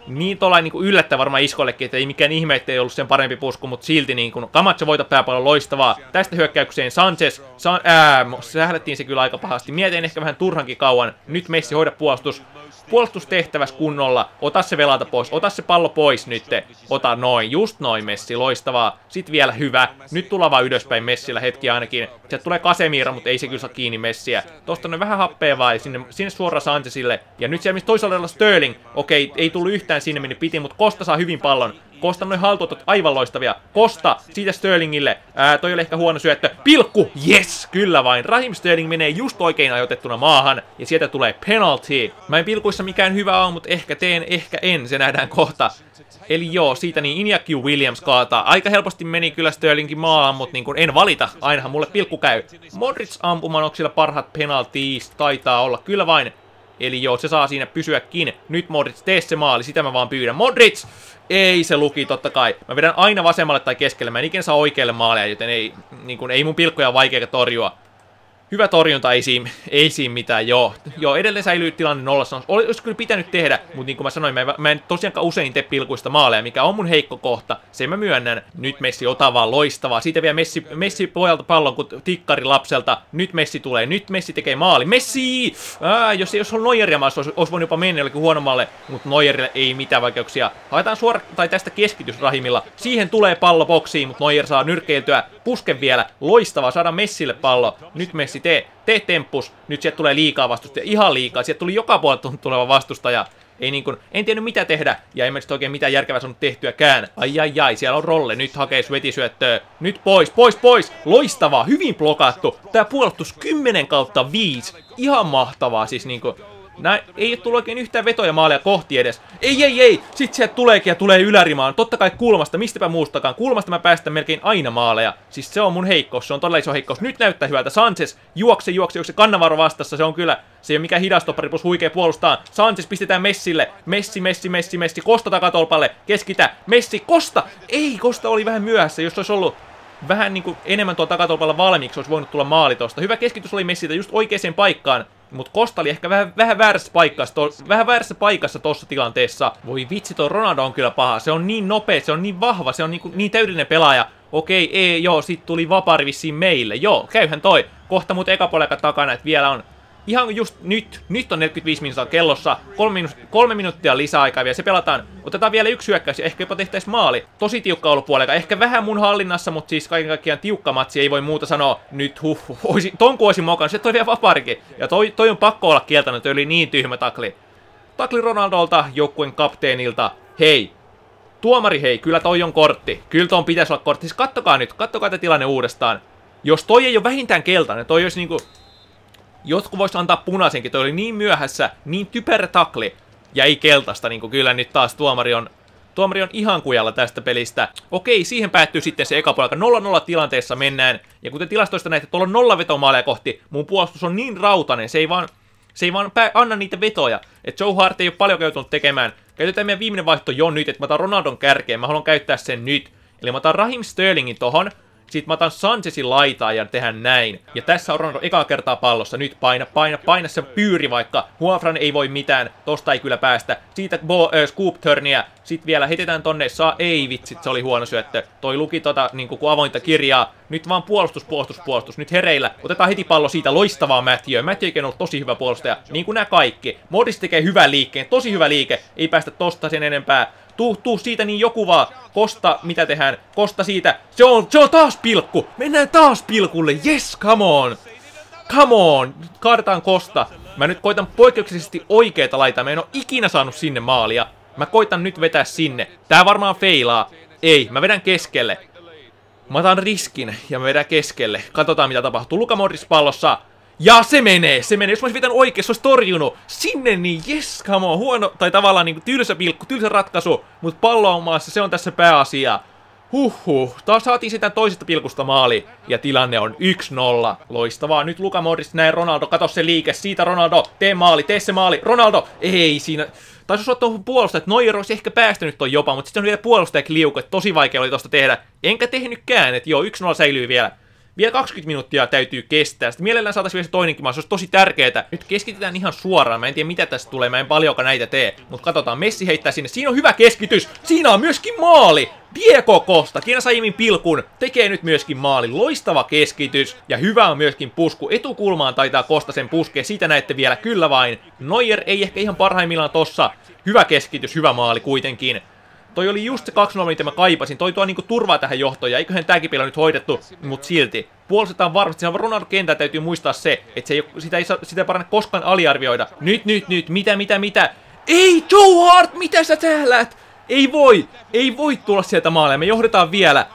niin tollain niin yllättävän varmaan iskollekin, että ei mikään ihme, ettei ollut sen parempi pusku, mutta silti niin kuin Camacho voita pääpallon loistavaa. Tästä hyökkäykseen Sanchez, sählättiin se kyllä aika pahasti. Mietin ehkä vähän turhankin kauan. Nyt Messi hoida puolustustehtäväs kunnolla. Ota se velata pois, ota se pallo pois nyt. Ota noin, just noin Messi, loistavaa. Sitten vielä hyvä. Nyt tullaan vaan ylöspäin Messillä hetki ainakin. Sieltä tulee Casemiro, mutta ei se kyllä saa kiinni Messiä. Tosta on vähän happea vaan sinne suoraan Sanchezille. Ja nyt siellä missä toisaalta Sterling. Okei, ei tullut yhtään sinne minne piti, mutta Costa saa hyvin pallon. Costa noin haltuotot aivan loistavia. Costa siitä Sterlingille. Toi oli ehkä huono syöttö. Pilkku! Yes! Kyllä vain. Raheem Sterling menee just oikein ajoitettuna maahan. Ja sieltä tulee penalty. Mä en pilkuissa mikään hyvä ole, mutta ehkä teen, ehkä en. Se nähdään kohta. Eli joo, siitä niin Iñaki Williams kaataa. Aika helposti meni kyllä Sterlingin maahan, mutta niin kun en valita. Ainahan mulle pilkku käy. Modric ampumaan, onko sillä parhaat penalties? Taitaa olla. Kyllä vain. Eli joo, se saa siinä pysyäkin. Nyt Modric, tee se maali, sitä mä vaan pyydän. Modric! Ei se luki, totta kai. Mä vedän aina vasemmalle tai keskelle, mä en ikinä saa oikealle maaleja, joten ei mun pilkkoja vaikea torjua. Hyvä torjunta, ei siinä mitään, joo. Joo, edelleen säilyy tilanne nollassa. Olisi kyllä pitänyt tehdä, mutta niin kuin mä sanoin, mä en tosiaankaan usein tee pilkuista maaleja, mikä on mun heikko kohta. Sen mä myönnän. Nyt Messi ottaa vaan loistavaa. Siitä vielä Messi pojalta pallon kuin tikkari lapselta. Nyt Messi tulee, nyt Messi tekee maali. Messi! Jos on Neueria maassa, olisi voinut jopa mennä jollekin huonommalle, mutta Neuerille ei mitään vaikeuksia. Haetaan suoraan, tai tästä keskitys Rahimilla. Siihen tulee pallo boksiin, mutta Neuer saa nyrkkeiltyä. Puske vielä. Loistavaa, saadaan Messille pallo. Nyt Messi tee temppus. Nyt sieltä tulee liikaa vastustaja. Ihan liikaa. Sieltä tuli joka puolelta tuleva vastustaja. En tiennyt mitä tehdä. Ja ei mä oikein mitään järkevää saanut tehtyäkään. Ai. Siellä on Rolle. Nyt hakee svetisyöttöä. Nyt pois. Loistavaa. Hyvin blokattu. Tää puolustus 10/5. Ihan mahtavaa siis niinku. Näin, ei ole tullut oikein yhtään vetoja maalia kohti edes. Ei. Sitten sieltä tuleekin ja tulee ylärimaan. Totta kai kulmasta, mistäpä muustakaan. Kulmasta mä päästän melkein aina maaleja. Siis se on mun heikkous, se on todella iso heikkous. Nyt näyttää hyvältä. Sanchez juokse Cannavaro vastassa. Se on kyllä, se ei ole mikään hidastoppari plus huikea puolustaa. Sanchez pistetään Messille. Messi. Costa takatolpalle. Keskitä. Messi, Costa. Ei, Costa oli vähän myöhässä, jos olisi ollut vähän niinku enemmän tuolla takatolpalla valmiiksi, olisi voinut tulla maali tosta. Hyvä keskitys oli Messiltä just oikeaan paikkaan. Mutta Costa oli ehkä vähän väärässä paikassa tossa tilanteessa. Voi vitsi, toi Ronaldo on kyllä paha. Se on niin nopea, se on niin vahva, se on niin täydellinen pelaaja. Okei, joo, sit tuli vapari vissiin meille. Joo, käyhän toi. Kohta mut eka puolella takana, että vielä on ihan just nyt on 45 minuuttia kellossa, 3 minuuttia lisäaikaa vielä, se pelataan. Otetaan vielä yksi hyökkäys ja ehkä jopa tehtäis maali. Tosi tiukka ollut puolella, ehkä vähän mun hallinnassa, mutta siis kaiken kaikkiaan tiukka matsi, ei voi muuta sanoa. Nyt tonku olisin mokannut, se toi vielä vaparikin. Ja toi on pakko olla kieltänyt, toi oli niin tyhmä takli. Takli Ronaldolta, joukkueen kapteenilta. Hei, tuomari hei, kyllä toi on kortti. Kyllä ton pitäisi olla kortti. Siis kattokaa tätä tilanne uudestaan. Jos toi ei ole vähintään keltainen, toi olisi niinku... Jotkut vois antaa punaisenkin, toi oli niin myöhässä, niin typerä takli. Ja ei keltaista, niin kuin kyllä nyt taas tuomari on ihan kujalla tästä pelistä. Okei, siihen päättyy sitten se eka puolella. 0-0 tilanteessa mennään. Ja kuten tilastoista näette, tuolla on 0 vetomaaleja kohti. Mun puolustus on niin rautainen, se ei vaan anna niitä vetoja. Että Joe Hart ei ole paljon joutunut tekemään. Käytetään meidän viimeinen vaihto jo nyt, että mä otan Ronaldon kärkeen. Mä haluan käyttää sen nyt. Eli mä otan Raheem Sterlingin tohon. Sitten mä otan Sanchezin laitaa ja tehdään näin. Ja tässä on Ronaldo ekaa kertaa pallossa. Nyt paina se pyyri vaikka. Huafran ei voi mitään. Tosta ei kyllä päästä. Siitä scoop turnia. Sitten vielä heitetään tonne. Ei vitsit, se oli huono syöttö. Toi luki niinku kuin avointa kirjaa. Nyt vaan puolustus. Nyt hereillä. Otetaan heti pallo siitä. Loistavaa Matthew. Matthew on ollut tosi hyvä puolustaja. Niin kuin nämä kaikki. Modis tekee hyvän liikkeen. Tosi hyvä liike. Ei päästä tosta sen enempää. Tuu siitä niin joku vaan. Costa, mitä tehdään? Costa siitä. Se on taas pilkku. Mennään taas pilkulle. Yes, come on. Kaadetaan Costa. Mä nyt koitan poikkeuksellisesti oikeeta laitaa. Mä en oo ikinä saanut sinne maalia. Mä koitan nyt vetää sinne. Tää varmaan feilaa. Ei, mä vedän keskelle. Mä otan riskin ja mä vedän keskelle. Katsotaan mitä tapahtuu. Luka Modric pallossa. Ja se menee. Jos mä olisin vetänyt oikein, se olisi torjunut. Sinne niin, yes, come on. Huono, tai tavallaan niin tylsä pilkku, tylsä ratkaisu. Mutta pallo on maassa, se on tässä pääasia. Taas saatiin sitä toisesta pilkusta maali. Ja tilanne on 1-0. Loistavaa. Nyt Luka Modric, näin Ronaldo, kato se liike. Siitä Ronaldo, tee se maali. Ronaldo, ei siinä. Taisi jos ottaa puolustaa, että Neuer olisi ehkä päästänyt ton jopa, mutta sitten on vielä puolustajakin liuku, että tosi vaikea oli tosta tehdä. Enkä tehnytkään, että joo, 1-0 säilyy vielä. Vielä 20 minuuttia täytyy kestää. Sitten mielellään saataisiin vielä se toinenkin maali, se olisi tosi tärkeetä. Nyt keskitytään ihan suoraan, mä en tiedä mitä tästä tulee, mä en paljonkaan näitä tee. Mutta katsotaan, Messi heittää sinne, siinä on hyvä keskitys, siinä on myöskin maali! Diego Costa, Kienä aiemmin pilkun, tekee nyt myöskin maali, loistava keskitys. Ja hyvä on myöskin pusku, etukulmaan taitaa Costa sen puskea, siitä näette vielä, kyllä vain. Neuer ei ehkä ihan parhaimmillaan tossa, hyvä keskitys, hyvä maali kuitenkin. Toi oli just se 2-0, mitä mä kaipasin. Toi tuo niinku turvaa tähän johtoon, ja eiköhän tääkin peli on nyt hoidettu, mut silti. Puolustetaan varmasti, siinä on Ronaldo kentällä, täytyy muistaa se, että se ei, sitä ei parane koskaan aliarvioida. Nyt, mitä? Ei, Joe Hart, mitä sä tählät? Ei voi tulla sieltä maalle, me johdetaan vielä.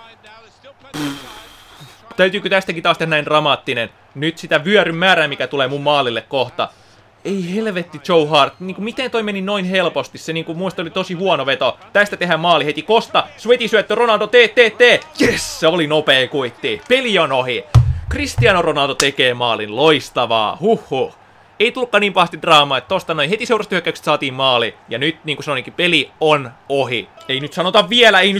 Täytyykö tästäkin taas tehdä näin dramaattinen? Nyt sitä vyöryn määrää, mikä tulee mun maalille kohta. Ei helvetti Joe Hart, niinku miten toi meni noin helposti, se niinku muista oli tosi huono veto. Tästä tehdään maali heti, Costa, Sveti-syöttö, Ronaldo, tee. Yes, se oli nopea kuitti, peli on ohi. Cristiano Ronaldo tekee maalin, loistavaa, huhhuh. Ei tullutkaan niin pahasti draamaa, että tosta noin heti seuraavasta hyökkäyksestä saatiin maali. Ja nyt niinku sanoinkin, peli on ohi. Ei nyt sanota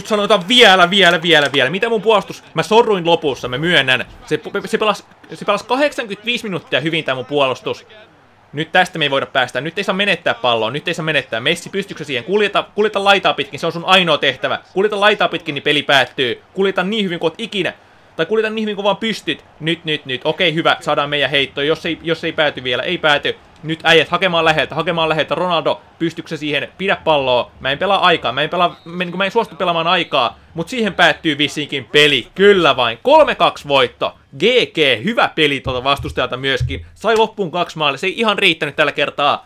vielä. Mitä mun puolustus? Mä sorruin lopussa, mä myönnän. Se pelasi 85 minuuttia hyvin tää mun puolustus. Nyt tästä me ei voida päästä. Nyt ei saa menettää palloa. Nyt ei saa menettää. Messi, pystyykö siihen? Kuljeta laitaa pitkin. Se on sun ainoa tehtävä. Kuljeta laitaa pitkin, niin peli päättyy. Kuljeta niin hyvin kuin oot ikinä. Tai kuljeta niin hyvin kuin vaan pystyt. Nyt. Okei, hyvä. Saadaan meidän heitto. Jos ei pääty vielä. Ei pääty. Nyt äijät hakemaan läheltä. Ronaldo, pystyykö siihen? Pidä palloa. Mä en pelaa aikaa. Mä en suostu pelaamaan aikaa. Mut siihen päättyy vissiinkin peli. Kyllä vain. 3-2 voitto. GG. Hyvä peli tuolta vastustajalta myöskin. Sai loppuun 2 maalia. Se ei ihan riittänyt tällä kertaa.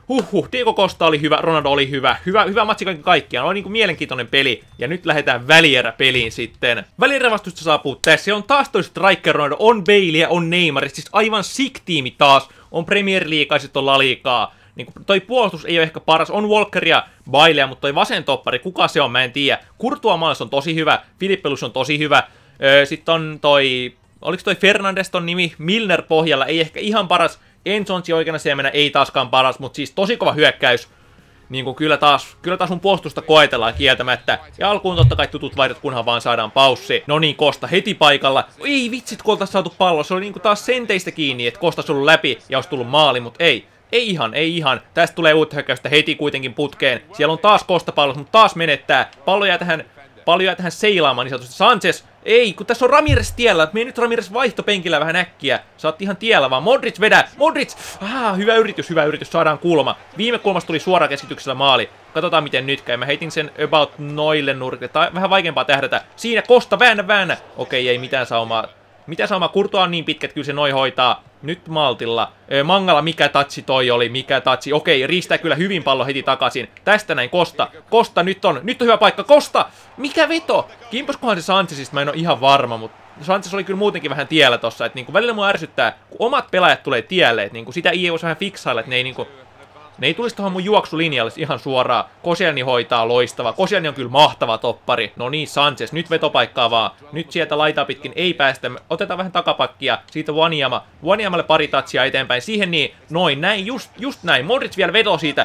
Diego Costa oli hyvä, Ronaldo oli hyvä. Hyvä matsi kaiken kaikkiaan. Oli niinku mielenkiintoinen peli. Ja nyt lähdetään välieräpeliin sitten. Välierävastusta saapuu tässä. Se on taas toi Striker Ronaldo. On Bale ja on Neymar. Siis aivan sick-tiimi taas. On Premier League ja sit on La Ligaa. Niinku toi puolustus ei ole ehkä paras. On Walkeria, Bailea, mutta toi vasen toppari, kuka se on, mä en tiedä. Courtois Miles on tosi hyvä. Filippelus on tosi hyvä. Sitten on toi... Oliko toi Fernandes ton nimi? Milner pohjalla, ei ehkä ihan paras. Enzonsi oikeana siemenä ei taaskaan paras, mutta siis tosi kova hyökkäys. Niin kuin kyllä taas mun puolustusta koetellaan kieltämättä. Ja alkuun totta kai tutut vaihdot, kunhan vaan saadaan paussi. No niin, Costa heti paikalla. Ei vitsit, kun oltais saatu pallo. Se oli niinku taas senteistä kiinni, että Costa olisi ollut läpi ja olisi tullut maali, mutta ei. Ei ihan. Tästä tulee uutta hyökkäystä heti kuitenkin putkeen. Siellä on taas Costa pallossa, mutta taas menettää. Pallo jää tähän seilaamaan niin sanotusti. Sanchez, ei, kun tässä on Ramirez tiellä. Mene nyt Ramirez vaihtopenkillä vähän äkkiä. Sä oot ihan tiellä vaan. Modric vedä. Modric! Hyvä yritys. Saadaan kulma. Viime kulmasta tuli suoraan keskityksellä maali. Katsotaan miten nyt käy. Mä heitin sen about noille nurkille. Tai vähän vaikeampaa tähdätä. Siinä Costa, väännä. Okei, ei mitään saumaa. Courtois on niin pitkä, että kyllä se noi hoitaa. Nyt maltilla. Mangala, mikä tatsi toi oli? Okei, riistää kyllä hyvin pallo heti takaisin. Tästä näin, Costa, nyt on hyvä paikka. Costa! Mikä veto? Kimposkohan se Sanchezista, mä en oo ihan varma, mutta Sanchez oli kyllä muutenkin vähän tiellä tossa. Että niinku välillä mua ärsyttää, kun omat pelaajat tulee tielle, että niinku sitä ei voisi vähän fiksailla, että ne ei tulisi tohon mun juoksulinjalle ihan suoraan. Koscielny hoitaa loistava. Koscielny on kyllä mahtava toppari. No niin, Sanchez. Nyt vetopaikkaa vaan. Nyt sieltä laitaa pitkin ei päästä. Otetaan vähän takapakkia. Siitä Wanyamalle pari tatsia eteenpäin. Siihen niin. Noin, näin. Just näin. Modric vielä veto siitä.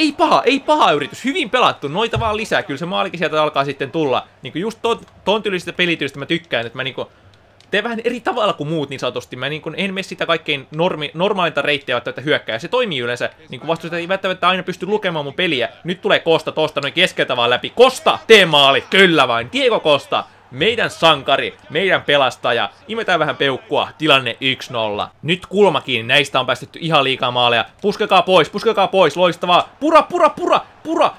Ei paha yritys. Hyvin pelattu. Noita vaan lisää. Kyllä se maalikin sieltä alkaa sitten tulla. Niinku just ton tyylisistä pelityylistä mä tykkään. Että mä niinku... Tee vähän eri tavalla kuin muut niin sanotusti. Mä niin kun en mene sitä kaikkein normaalinta reittiä välttämättä hyökkää. Se toimii yleensä. Niin kuin vastustajat ei välttämättä aina pysty lukemaan mun peliä. Nyt tulee Costa tosta noin keskeltä vaan läpi. Costa! Tee maali! Kyllä vain! Diego Costa! Meidän sankari, meidän pelastaja. Imetään vähän peukkua. Tilanne 1-0. Nyt kulmakin. Näistä on päästetty ihan liikaa maaleja. Puskekaa pois. Loistavaa. Pura!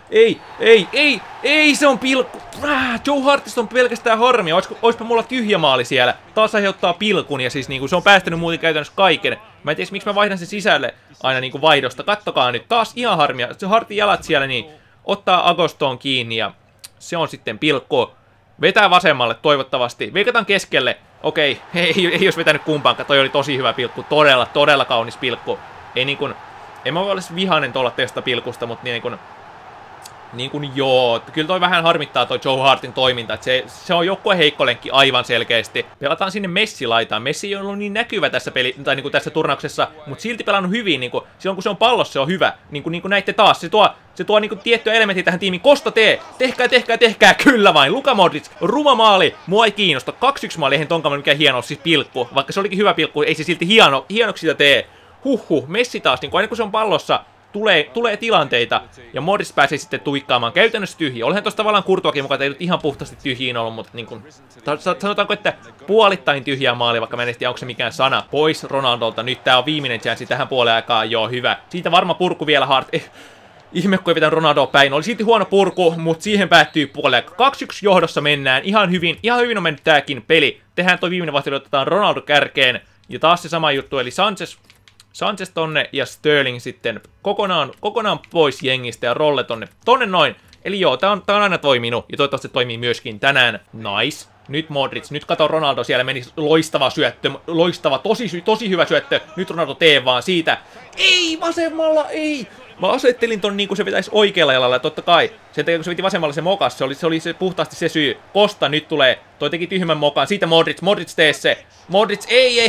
Ei, se on pilkku. Joe Hartista on pelkästään harmia. Oispa mulla tyhjä maali siellä. Taas aiheuttaa pilkun ja siis niinku se on päästänyt muuten käytännössä kaiken. Mä en tiedä miksi mä vaihdan sen sisälle aina niinku vaihdosta. Kattokaa nyt. Taas ihan harmia. Se Hartin jalat siellä niin ottaa Agostoon kiinni ja se on sitten pilkku. Vetää vasemmalle toivottavasti. Veikataan keskelle. Okei, ei jos vetänyt kumpaankaan. Toi oli tosi hyvä pilkku. Todella kaunis pilkku. Ei niinkun... En mä ole vihainen tuolla tästä pilkusta, mutta niinkun... Niin kuin joo, kyllä toi vähän harmittaa toi Joe Hartin toiminta, että se on joukkueen heikkolenkki aivan selkeästi. Pelataan sinne Messi-laitaan. Messi ei ollut niin näkyvä tässä niin tässä turnauksessa, mutta silti pelannut hyvin, niin kuin, silloin kun se on pallossa, se on hyvä. Niin kuin näitte taas, se tuo niin kuin tiettyä elementtiä tähän tiimiin. Kosta tehkää, kyllä vain. Luka Modric, ruma maali, mua ei kiinnosta. 2-1 maali, eihän tonkaan mikään hieno, siis pilkku. Vaikka se olikin hyvä pilkku, ei se silti hienoksi sitä tee. Messi taas, niin kuin aina kun se on pallossa, tulee tilanteita, ja Modric pääsee sitten tuikkaamaan käytännössä tyhjiä. Olihan tossa tavallaan Courtoiskin mukaan, ei nyt ihan puhtaasti tyhjiin ollut, mutta niin kuin, sanotaanko, että puolittain tyhjää maali, vaikka mä en tiedä, onko se mikään sana. Pois Ronaldolta, nyt tää on viimeinen chanssi tähän puoleen aikaan, joo hyvä. Siitä varma purku vielä Hart. Ihme, kun ei vetänyt Ronaldoa päin. Oli silti huono purku, mutta siihen päättyy puoleen. 2-1 johdossa mennään. Ihan hyvin on mennyt tääkin peli. Tehdään toi viimeinen vaihtelu, otetaan Ronaldo kärkeen. Ja taas se sama juttu, eli Sanchez tonne ja Sterling sitten kokonaan pois jengistä ja Rolle tonne noin. Eli joo, tää on aina toiminut ja toivottavasti se toimii myöskin tänään. Nice. Nyt Modric, nyt kato Ronaldo, siellä meni loistava syöttö, tosi hyvä syöttö. Nyt Ronaldo tee vaan siitä. Ei, vasemmalla, ei! Mä asettelin ton niin kuin se vetäisi oikealla jalalla, totta kai. Sen takia kun se veti vasemmalla se mokas, se oli se puhtaasti se syy. Kosta nyt tulee, toi teki tyhmän mokan, siitä Modric tee se. Modric,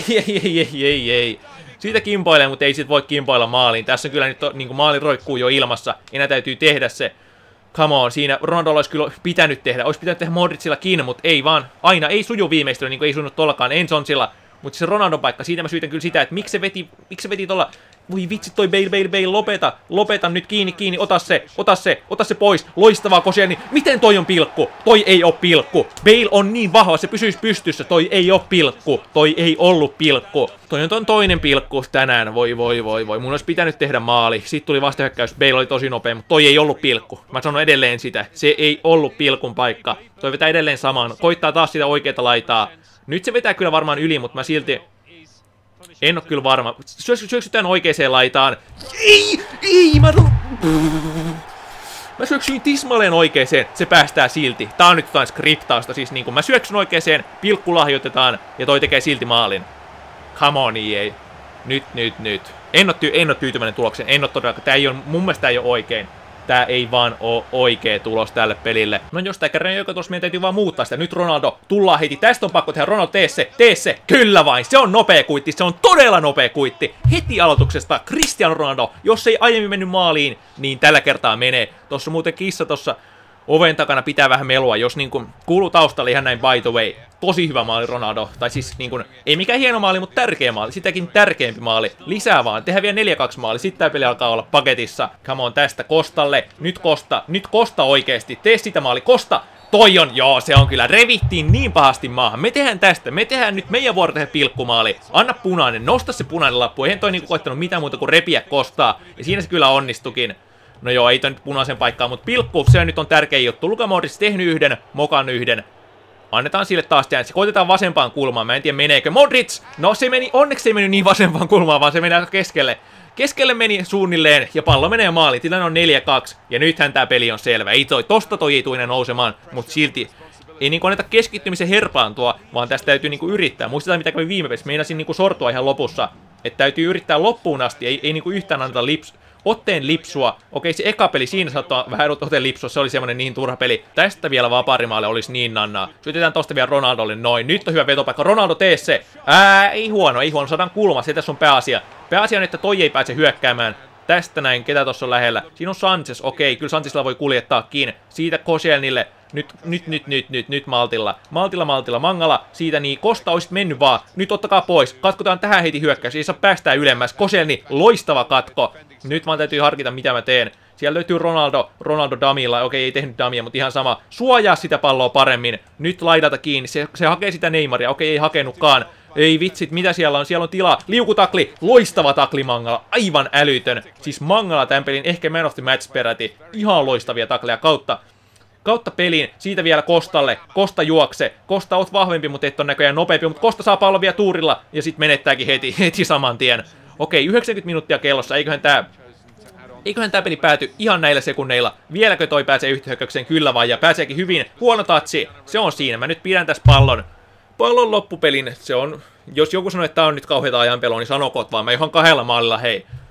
ei. Siitä kimpoilee, mutta ei siitä voi kimpoilla maaliin. Tässä on kyllä nyt niin maali roikkuu jo ilmassa. Enää täytyy tehdä se. Come on, siinä Ronaldo olisi kyllä pitänyt tehdä. Olisi pitänyt tehdä Modricilla kiinni, mutta ei vaan. Aina ei suju viimeistely, niin kuin ei sujunut tollakaan Enzonsilla. Mutta se Ronaldon paikka, siitä mä syytän kyllä sitä, että miksi se veti tolla. Voi vitsi toi Bale, lopeta nyt kiinni, ota se pois, loistavaa Koscielny, miten toi on pilkku? Toi ei oo pilkku, Bale on niin vahva, se pysyisi pystyssä, toi ei oo pilkku, toi ei ollut pilkku. Toi on ton toinen pilkku tänään, voi, mun olisi pitänyt tehdä maali, sit tuli vastahyökkäys, Bale oli tosi nopea, mutta toi ei ollut pilkku, mä sanon edelleen sitä, se ei ollut pilkun paikka, toi vetää edelleen saman, koittaa taas sitä oikeata laitaa, nyt se vetää kyllä varmaan yli, mutta mä silti... En oo kyllä varma. Syöksytään oikeeseen laitaan. Ei, mä syöksyin tismalleen oikeeseen. Se päästää silti. Tää on nyt jotain skriptausta. Siis niinku mä syöksyn oikeeseen, pilkku lahjoitetaan ja toi tekee silti maalin. Come on, EA. Nyt. En oo tyytyväinen tulokseen. En oo todellakaan. Tää ei oo, mun mielestä tää ei oo oikein. Tää ei vaan oo oikea tulos tälle pelille. No jos tää kerran joka tuossa meidän täytyy vaan muuttaa sitä. Nyt Ronaldo, tullaan heti. Tästä on pakko tehdä. Ronaldo, tee se. Kyllä vain. Se on nopea kuitti. Se on todella nopea kuitti. Heti aloituksesta Cristiano Ronaldo. Jos ei aiemmin mennyt maaliin, niin tällä kertaa menee. Tossa muuten kissa tossa oven takana pitää vähän melua. Jos niinku kuuluu taustalle ihan näin by the way. Tosi hyvä maali Ronaldo. Tai siis niinku, ei mikään hieno maali, mutta tärkeä maali. Sitäkin tärkeämpi maali. Lisää vaan. Tehdään vielä 4-2 maali. Sitten tää peli alkaa olla paketissa. Come on, tästä Kostalle. Nyt Kosta oikeesti. Tee sitä maali. Kosta. Toi on, joo, se on kyllä. Revittiin niin pahasti maahan. Me tehdään tästä. Me tehdään nyt meidän vuoro tehdä pilkkumaali. Anna punainen. Nosta se punainen lappu. Eihän toi niinku koittanut mitään muuta kuin repiä Kostaa. Ja siinä se kyllä onnistukin. No joo, ei toi nyt punaisen paikkaa, mutta pilkku, se nyt on tärkeä juttu. Luka Modric tehnyt yhden, mokan yhden. Annetaan sille taas chanssi. Koitetaan vasempaan kulmaan. Mä en tiedä meneekö. Modric! No se meni, onneksi ei mennyt niin vasempaan kulmaan, vaan se meni keskelle. Keskelle meni suunnilleen ja pallo menee maaliin. Tilanne on 4-2 ja nythän tää peli on selvä. Tosta toi ei tule nousemaan, mutta silti ei niinku anneta keskittymisen herpaantua, vaan tästä täytyy niinku yrittää. Muistetaan mitä kävi viime pelissä. Meinasin niinku sortua ihan lopussa. Että täytyy yrittää loppuun asti. Ei niinku yhtään anneta otteen lipsua. Okei, se eka peli siinä saattaa vähän otteen lipsua, se oli semmonen niin turha peli. Tästä vielä vaparimaalle olisi niin nannaa. Sytetään tosta vielä Ronaldolle, noin. Nyt on hyvä vetopaikka. Ronaldo, tee se. Ei huono. Saadaan kulma. Se tässä on pääasia. Pääasia on, että toi ei pääse hyökkäämään. Tästä näin, ketä tossa on lähellä. Siinä on Sanchez, okei, kyllä Sanchezilla voi kuljettaakin. Siitä Koscielnylle. Nyt Maltilla, Mangala, siitä niin, Kosta oisit mennyt vaan, nyt ottakaa pois, katkotaan tähän heti hyökkäys, ei saa päästää ylemmäs, Koscielny, loistava katko, nyt vaan täytyy harkita mitä mä teen, siellä löytyy Ronaldo damilla, okei ei tehnyt damia, mutta ihan sama, suojaa sitä palloa paremmin, nyt laidalta kiinni, se hakee sitä Neymaria, okei ei hakenutkaan, ei vitsit, mitä siellä on tilaa, liukutakli, loistava takli Mangala, aivan älytön, siis Mangala tämän pelin ehkä man of the match peräti, ihan loistavia takleja kautta peliin, siitä vielä Kostalle, Kosta juokse, Kosta oot vahvempi, mutta et on näköjään nopeampi, mutta Kosta saa pallon vielä tuurilla, ja sit menettääkin heti saman tien. Okei, 90 minuuttia kellossa, eiköhän tää peli pääty ihan näillä sekunneilla, vieläkö toi pääsee yhteykseen, kyllä vai, ja pääseekin hyvin, huono tatsi, se on siinä, mä nyt pidän tässä pallon loppupelin, se on, jos joku sanoo, että tää on nyt kauheata ajanpeloa, niin sanokoot vaan, mä ihan 2 maalilla, hei.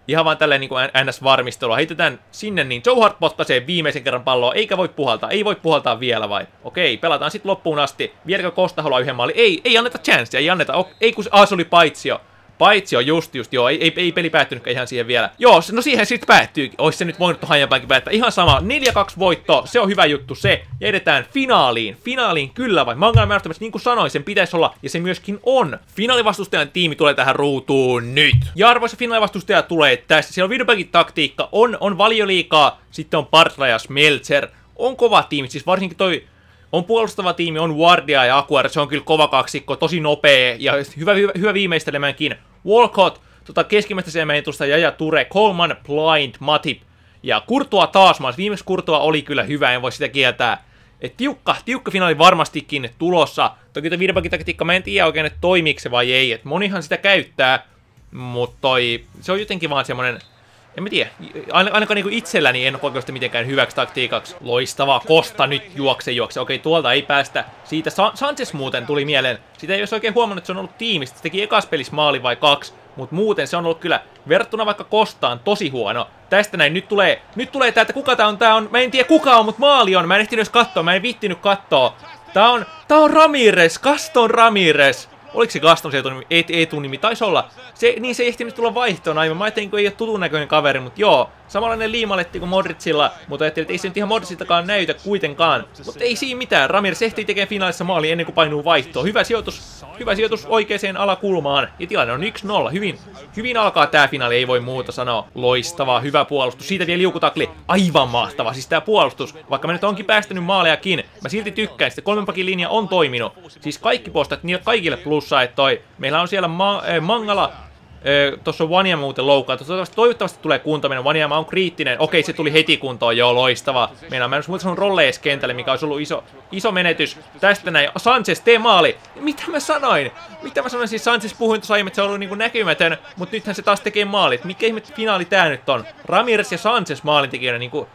Ihan vaan tälleen niinku NS-varmistelua. Heitetään sinne, niin Joe Hart potkaisee viimeisen kerran palloa, eikä voi puhaltaa. Ei voi puhaltaa vielä vai? Okei, pelataan sitten loppuun asti. Vieläkö Costa haluaa yhden maalin? Ei anneta chanssia, ei anneta. Ei kun se oli paitsio. Paitsio, just, joo, ei peli päättynytkään ihan siihen vielä. Joo, no siihen sitten päättyykin. Ois se nyt voinut hajanpäinkin päättää. Ihan sama, 4-2 voitto, se on hyvä juttu se. Ja edetään finaaliin. Finaaliin kyllä vai? Mangala määrästämässä, niin kuin sanoin, sen pitäisi olla, ja se myöskin on. Finaalivastustajan tiimi tulee tähän ruutuun nyt. Ja arvoisa finaalivastustaja tulee tässä. Siellä on Winnipegin taktiikka, on Valioliigaa, sitten on Partra ja Smeltzer. On kova tiimi, siis varsinkin toi... On puolustava tiimi, on Wardia ja Aguirre, se on kyllä kova kaksikko, tosi nopea ja hyvä viimeistelemäänkin. Walcott, keskimmäistä sementusta, ja Ture, Coleman, Blind, Matip ja Courtois taas. Viimeksi Courtois oli kyllä hyvä, en voi sitä kieltää. Et tiukka finaali varmastikin tulossa. Toki tuo Winnipegin taktiikka, mä en tiedä oikein, että toimiiko se vai ei. Et monihan sitä käyttää, mutta se on jotenkin vaan semmonen... En mä tiedä, ainakaan niinku itselläni en ole sitä mitenkään hyväksi taktiikaksi. Loistavaa, Costa nyt juokse. Okei, tuolta ei päästä. Siitä Sanchez muuten tuli mieleen. Sitä ei olisi oikein huomannut, että se on ollut tiimistä. Se teki ekas pelissä maali vai 2. Mutta muuten se on ollut kyllä verrattuna vaikka Costaan tosi huono. Tästä näin, nyt tulee täältä, kuka tää on, mä en tiedä kuka on, mutta maali on. Mä en ehtinyt edes katsoa, mä en viittinyt katsoa. Tää on Ramirez, Gaston Ramirez. Oliko se Gaston se etunimi? Taisi olla. Se ei ehtinyt tulla vaihtoon aivan. Mä ajattelin, kun ei ole tutun näköinen kaveri, mutta joo. Samanlainen liimaletti kuin Modricilla, mutta ajattelin, että ei se nyt ihan Modriciltakaan näytä kuitenkaan. Mutta ei siinä mitään. Ramirez ehtii tekemään finaalissa maali ennen kuin painuu vaihtoon. Hyvä sijoitus oikeaan alakulmaan. Ja tilanne on 1-0. Hyvin alkaa tää finaali, ei voi muuta sanoa. Loistavaa, hyvä puolustus. Siitä vielä liukutakli. Aivan mahtava. Siis tää puolustus, vaikka mä nyt onkin päästänyt maalejakin, mä silti tykkään. Sitten 3 pakin linja on toiminut. Siis kaikki postat, niille kaikille plussaa, että meillä on siellä Mangala. Tuossa on Wanyama muuten loukkaantunut. Toivottavasti tulee kuntoon. Wanyama on kriittinen. Okei, se tuli heti kuntoon. Joo, loistavaa. Meillä on muuten sanonut rollees kentälle, mikä olisi ollut iso menetys. Tästä näin. Sanchez, tee maali. Mitä mä sanoin? Siis Sanchez puhuin tuossa aiemmin, että se on ollut niinku näkymätön. Mutta nythän se taas tekee maalit. Mikä ihme finaali tää nyt on? Ramirez ja Sanchez maalintekijänä niinku...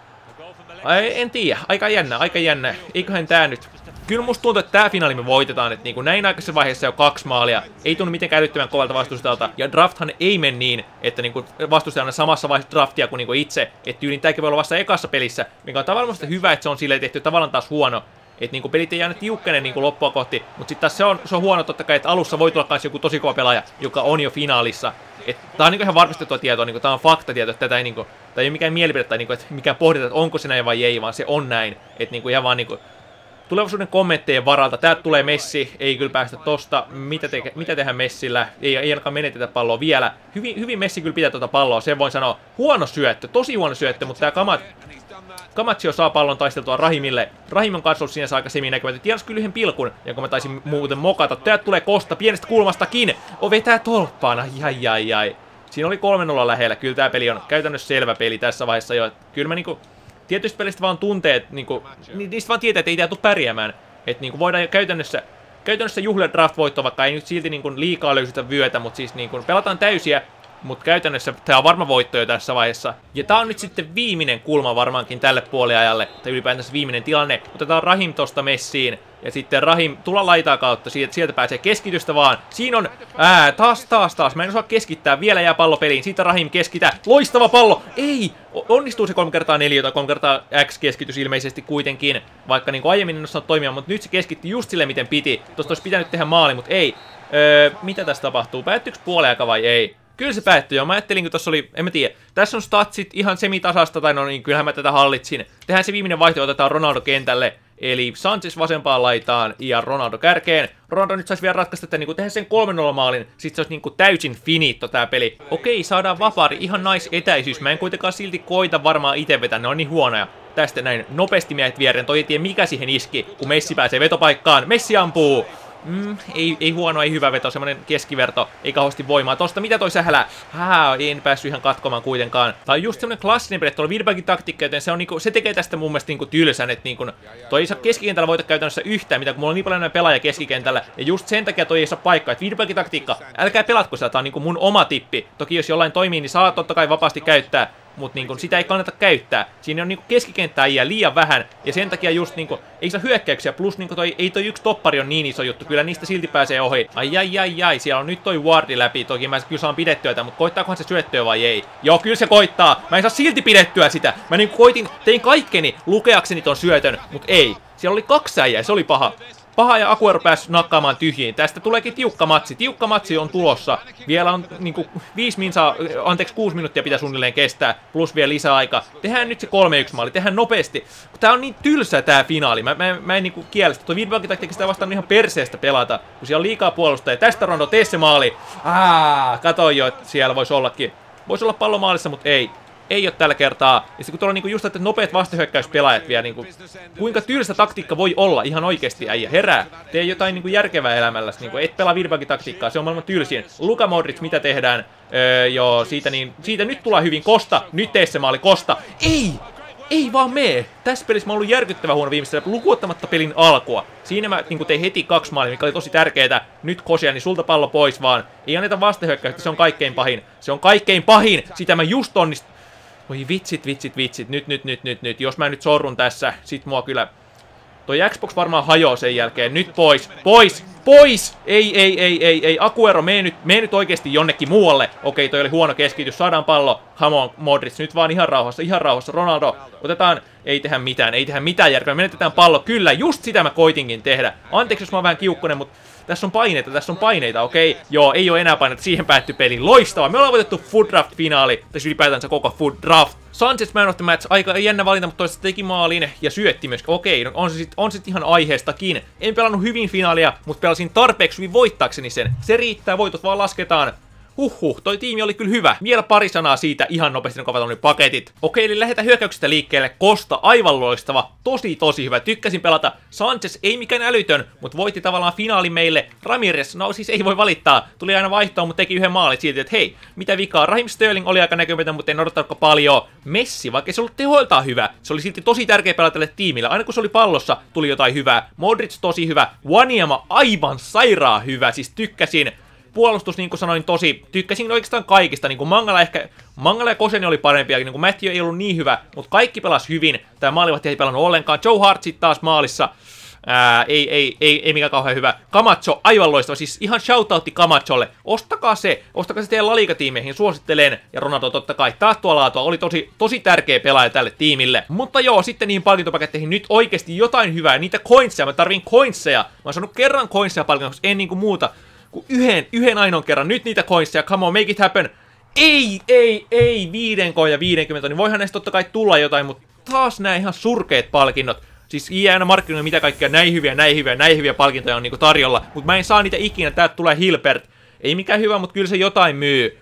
En tiedä. Aika jännä. Eiköhän tää nyt... Kyllä musta tuntuu, että tää finaali me voitetaan, että niinku näin aikaisessa vaiheessa jo 2 maalia. Ei tunnu mitenkään älyttömän kovalta vastustajalta. Ja drafthan ei mene niin, että niinku vastustajana samassa vaiheessa draftia kuin niinku itse. Että tyylin tääkin voi olla vasta ekassa pelissä, mikä on tavallaan hyvä, että se on silleen tehty tavallaan taas huono. Että niinku pelit ei jäänyt tiukkenen niinku loppua kohti, mutta sitten taas se on huono totta kai, että alussa voi tulla kans joku tosi kova pelaaja, joka on jo finaalissa. Tää on niinku ihan varmistettua tietoa, niinku, tää on faktatieto, että tätä ei niinku, tää ei ole mikään mielipide tai niinku, että mikään pohditaan, että onko se näin vai ei, vaan se on näin. Että niinku ihan vaan niinku tulevaisuuden kommenttejen varalta. Täältä tulee Messi, ei kyllä päästä tosta. Mitä tehdään Messillä? Ei ainakaan menetetä palloa vielä. Hyvin Messi kyllä pitää tuota palloa, sen voin sanoa. Huono syöttö, tosi huono syöttö, mutta tää Camacho saa pallon taisteltua Rahimille. Rahim on kanssa ollut sinänsä aika seminäkyvä. Tiedätkö kyllä yhden pilkun, jonka mä taisin muuten mokata. Täältä tulee Costa pienestä kulmastakin. Vetää tolppaan. Ai. Siinä oli 3-0 lähellä. Kyllä tää peli on käytännössä selvä peli tässä vaiheessa jo. Kyllä mä niinku... Tietysti pelistä vaan tunteet, niinku, niistä vaan tietää, että ei tää tule pärjäämään. Että niinku voidaan käytännössä juhlia draft-voittoa, vaikka ei nyt silti niinku liikaa löysytä vyötä, mutta siis niinku pelataan täysiä. Mutta käytännössä tää on varma voitto jo tässä vaiheessa. Ja tää on nyt sitten viimeinen kulma varmaankin tälle puoliajalle. Tai ylipäätänsä viimeinen tilanne. Otetaan Rahim tosta Messiin. Ja sitten Rahim tulla laitaa kautta. Sieltä pääsee keskitystä vaan. Siinä on... Taas. Mä en osaa keskittää. Vielä jää pallo peliin. Siitä Rahim keskitää. Loistava pallo! Ei! Onnistuu se 3x4 tai 3x keskitys ilmeisesti kuitenkin. Vaikka niin kuin aiemmin en osannut toimia. Mutta nyt se keskitti just sille miten piti. Tosta olisi pitänyt tehdä maali, mutta ei. Mitä tässä tapahtuu? Päättyykö puoliaika vai ei? Kyllä se päättyi jo. Mä ajattelin, kun tossa oli, en mä tiedä, tässä on statsit ihan semitasasta, tai no niin, kyllähän mä tätä hallitsin. Tehdään se viimeinen vaihto, otetaan Ronaldo kentälle, eli Sanchez vasempaan laitaan ja Ronaldo kärkeen. Ronaldo nyt saisi vielä ratkaista, että niin tehdä sen 3-0 maalin, sit se olisi niin täysin finito tää peli. Okei, saadaan vapaari, ihan nice etäisyys, mä en kuitenkaan silti koita varmaan itse vetää, ne on niin huonoja. Tästä näin nopeasti miehet viereen, toi ei tiedä mikä siihen iski, kun Messi pääsee vetopaikkaan, Messi ampuu! Ei huono, ei hyvä veto, semmonen keskiverto, ei kauheasti voimaa. Tosta mitä toi sähälää? En päässyt ihan katkomaan kuitenkaan. Tää on just semmonen klassinen peli, tuolla Winnipegin taktiikka, joten se on niinku, se tekee tästä mun mielestä niinku tylsän, että niinku, toi ei saa keskikentällä voita käytännössä yhtään, mitä kun mulla on niin paljon näin pelaajia keskikentällä, ja just sen takia toi ei saa paikkaa, että Winnipegin taktiikka, älkää pelatko sitä, tää on niinku mun oma tippi. Toki jos jollain toimii, niin saa totta kai vapaasti käyttää, mutta niinku sitä ei kannata käyttää. Siinä on niinku keskikenttäjiä liian vähän, ja sen takia just niinku ei saa hyökkäyksiä, plus niinku ei toi yksi toppari on niin iso juttu, kyllä niistä silti pääsee ohi. Ai, siellä on nyt toi wardi läpi, toki mä kyllä saan pidettyä tämän, mutta koittaakohan se syöttöä vai ei? Joo, kyllä se koittaa, mä en saa silti pidettyä sitä, mä niinku tein kaikkeni lukeakseni ton syötön, mutta ei. Siellä oli 2 äijää, se oli paha. Paha ja Akuero päässyt nakkaamaan tyhjiin. Tästä tuleekin tiukka matsi. Tiukka matsi on tulossa. Vielä on niinku 6 minuuttia pitää suunnilleen kestää. Plus vielä lisäaika. Tehdään nyt se 3-1 maali. Tehdään nopeasti. Tää on niin tylsä tää finaali. Mä en niinku kielestä. Tuo Wilback-taktiikka sitä vastaan ihan perseestä pelata. Kun siellä on liikaa puolustajia. Tästä Rondo, tee se maali. Katoin jo, että siellä voisi ollakin. Voisi olla pallo maalissa, mutta ei. Ei ole tällä kertaa. Ja sitten kun tuolla on niinku just että nopeat vastahyökkäyspelaajat vielä niinku, kuinka tylsä taktiikka voi olla ihan oikeesti, äijä, herää. Tee jotain niinku järkevää elämälläsi, niinku et pelaa Wilbackin taktiikkaa, se on maailman tylsin. Luka Modric, mitä tehdään? Joo, siitä nyt tulee hyvin, Kosta, nyt tee se maali, Kosta. Ei vaan mee. Tässä pelissä mä oon ollut järkyttävän huono viimeisellä, lukuottamatta pelin alkua. Siinä mä niinku tein heti 2 maalia, mikä oli tosi tärkeetä. Nyt Kosea, niin sulta pallo pois vaan. Ei anneta vastahyökkäystä, se on kaikkein pahin. Se on kaikkein pahin, sitä mä just onnistun. Voi vitsit, nyt. Jos mä nyt sorrun tässä, sit mua kyllä... Toi Xbox varmaan hajoaa sen jälkeen. Nyt pois! Ei. Akuero, mene nyt oikeesti jonnekin muualle. Okei, toi oli huono keskitys. Saadaan pallo. Come on, Modric. Nyt vaan ihan rauhassa. Ronaldo, otetaan... Ei tehdä mitään järkeä. Menetetään pallo. Kyllä, just sitä mä koitinkin tehdä. Anteeksi, jos mä oon vähän kiukkunen, mutta... Tässä on paineita, okei? Joo, ei oo enää paineita, siihen päättyy peli. Loistavaa, me ollaan voitettu Food Draft-finaali, tai ylipäätänsä koko Food Draft. Sanchez Man of the Match, aika jännä valinta, mutta toisaalta teki maalin ja syötti myös. Okei, no on se sit ihan aiheestakin. En pelannut hyvin finaalia, mutta pelasin tarpeeksi hyvin voittaakseni sen. Se riittää, voitot vaan lasketaan. Toi tiimi oli kyllä hyvä. Vielä pari sanaa siitä ihan nopeasti, kun avataan nyt paketit. Okei, eli lähdetään hyökkäyksestä liikkeelle. Kosta, aivan loistava. Tosi hyvä. Tykkäsin pelata. Sanchez ei mikään älytön, mutta voitti tavallaan finaali meille. Ramirez, no siis ei voi valittaa. Tuli aina vaihtoon, mutta teki yhden maalin siitä, että hei, mitä vikaa. Raheem Sterling oli aika näkymätön, mutta en odottanutkaan paljon. Messi, vaikka se ollut tehoiltaan hyvä, se oli silti tosi tärkeä pelata tälle tiimille. Aina kun se oli pallossa, tuli jotain hyvää. Modric tosi hyvä. Wanyama aivan sairaan hyvä, siis tykkäsin. Puolustus, niin kuin sanoin, tykkäsin oikeastaan kaikista, niin kuin Mangala ja Koseni oli parempia, niin kuin Matthew ei ollut niin hyvä, mutta kaikki pelasi hyvin, tämä maalivahti ei pelannut ollenkaan, Joe Hart sitten taas maalissa, ei mikään kauhean hyvä, Camacho, aivan loistava, siis ihan shoutoutti Camacholle, ostakaa se teidän La Liga-tiimeihin, suosittelen, ja Ronaldo totta kai, taas tuo laatua, oli tosi tärkeä pelaaja tälle tiimille, mutta joo, sitten niihin palkintopaketteihin nyt oikeasti jotain hyvää, niitä coinseja, mä tarvin coinseja, mä oon saanut kerran coinseja palkintoksi, en niinku muuta, yhden ainoan kerran, nyt niitä coinsia, come on, make it happen. Ei, 5 ja 50, niin voihan näistä totta kai tulla jotain, mutta taas nää ihan surkeet palkinnot. Siis EA markkinoilla mitä kaikkea näin hyviä palkintoja on niinku tarjolla, mutta mä en saa niitä ikinä, täältä tulee Hilbert. Ei mikään hyvä, mutta kyllä se jotain myy.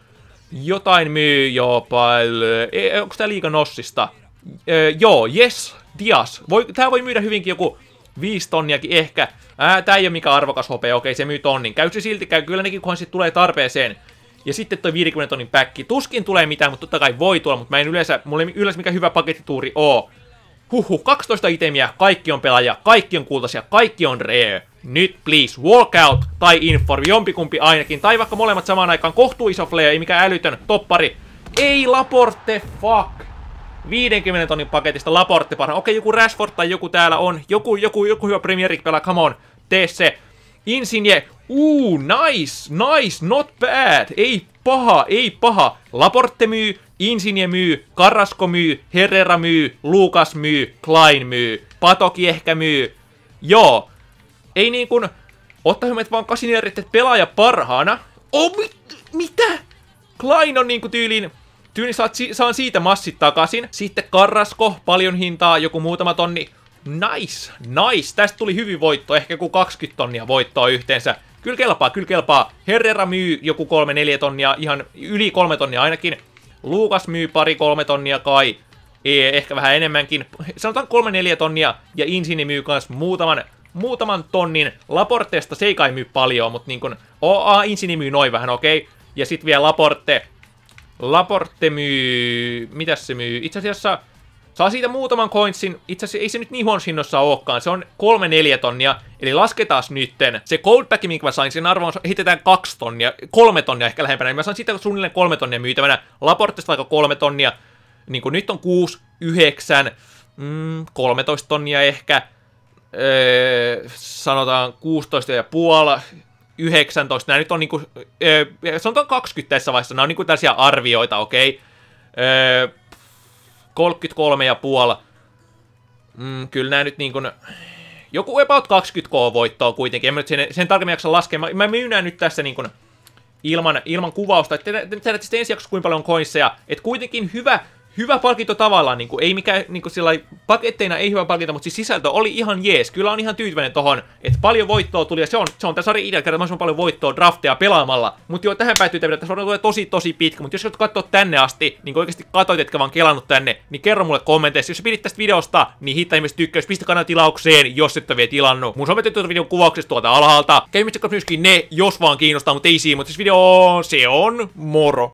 Jopa, onko tää liiga Nossista? Joo, yes, Dias. Tää voi myydä hyvinkin joku 5 tonniakin ehkä. Tää ei oo mikään arvokas hopea, okei, se myy tonnin. Käy se silti, kyllä nekin coinsit tulee tarpeeseen. Ja sitten toi 50 tonnin päkki. Tuskin tulee mitään, mutta totta kai voi tulla, mutta mulla ei yleensä mikä hyvä pakettituuri oo. 12 itemiä, kaikki on pelaajia, kaikki on kultaisia, kaikki on rare. Nyt please, walkout tai inform, jompikumpi ainakin, tai vaikka molemmat samaan aikaan, kohtuu iso flare, ei mikään älytön, toppari. Ei Laporte, fuck. 50 tonnin paketista Laporte parhaan. Okei, joku Rashford tai joku täällä on. Joku hyvä Premier League pelaa, come on. Tee se. Insigne. Nice, not bad. Ei paha. Laporte myy, Insigne myy, Carrasco myy, Herrera myy, Lucas myy, Klein myy, Patoki ehkä myy. Joo. Ei niin kuin, ottaa hymmät vaan kasineerit, pelaaja parhaana. Mitä? Klein on niinku tyyliin saan siitä massit takaisin. Sitten Carrasco, paljon hintaa, joku muutama tonni. Nice. Tästä tuli hyvin voitto, ehkä joku 20 tonnia voittoa yhteensä. Kyllä kelpaa. Herrera myy joku 3-4 tonnia, ihan yli 3 tonnia ainakin. Lucas myy 2-3 tonnia kai. Ehkä vähän enemmänkin. Sanotaan 3-4 tonnia. Ja Insigne myy kans muutaman tonnin. Laportesta se ei kai myy paljon, mutta niin kun... Insigne myy noin vähän, okei. Ja sit vielä Laporte myy... Mitäs se myy? Itse asiassa saa siitä muutaman coinsin. Itse asiassa ei se nyt niin huonossa hinnossa olekaan. Se on 3-4 tonnia. Eli lasketaan nytten. Se goldback, minkä mä sain, sen arvoon heitetään 2 tonnia. 3 tonnia ehkä lähempänä. Mä saan siitä suunnilleen 3 tonnia myytävänä. Laportesta vaikka 3 tonnia. Niin nyt on 6, 9, 13 tonnia ehkä, sanotaan 16,5, 19, nämä nyt on niinku, sanotaan 20 tässä vaiheessa, nämä on niinku tällaisia arvioita, okei? 33,5, kyllä nämä nyt niinku, joku about 20k voittoa kuitenkin, en mä nyt sen tarkemmin jaksa laskea, mä myyn nyt tässä niinku ilman kuvausta, että te tiedätte sitten ensi jaksossa kuinka paljon on coinseja, että kuitenkin hyvä palkinto tavallaan, niinku, ei mikään niinku sillai, paketteina ei hyvä palkinto, mutta siis sisältö oli ihan jees. Kyllä on ihan tyytyväinen tohon, että paljon voittoa tuli, ja se on tämän sarjan idea, että mahdollisimman paljon voittoa drafteja pelaamalla. Mutta joo, tähän päätyy tämä, tässä tulee tosi pitkä, mutta jos olet katsoa tänne asti, niin oikeasti katsoit, etkä vaan kelannut tänne, niin kerro mulle kommenteissa, jos sä pidit tästä videosta, niin hittaa ihmiset tykkäys, pistä kanava tilaukseen, jos et ole vielä tilannut. Mun somet tuota videon kuvauksesta tuolta alhaalta. Käy myöskin ne, jos vaan kiinnostaa, mutta ei siinä, mutta siis video, se on moro.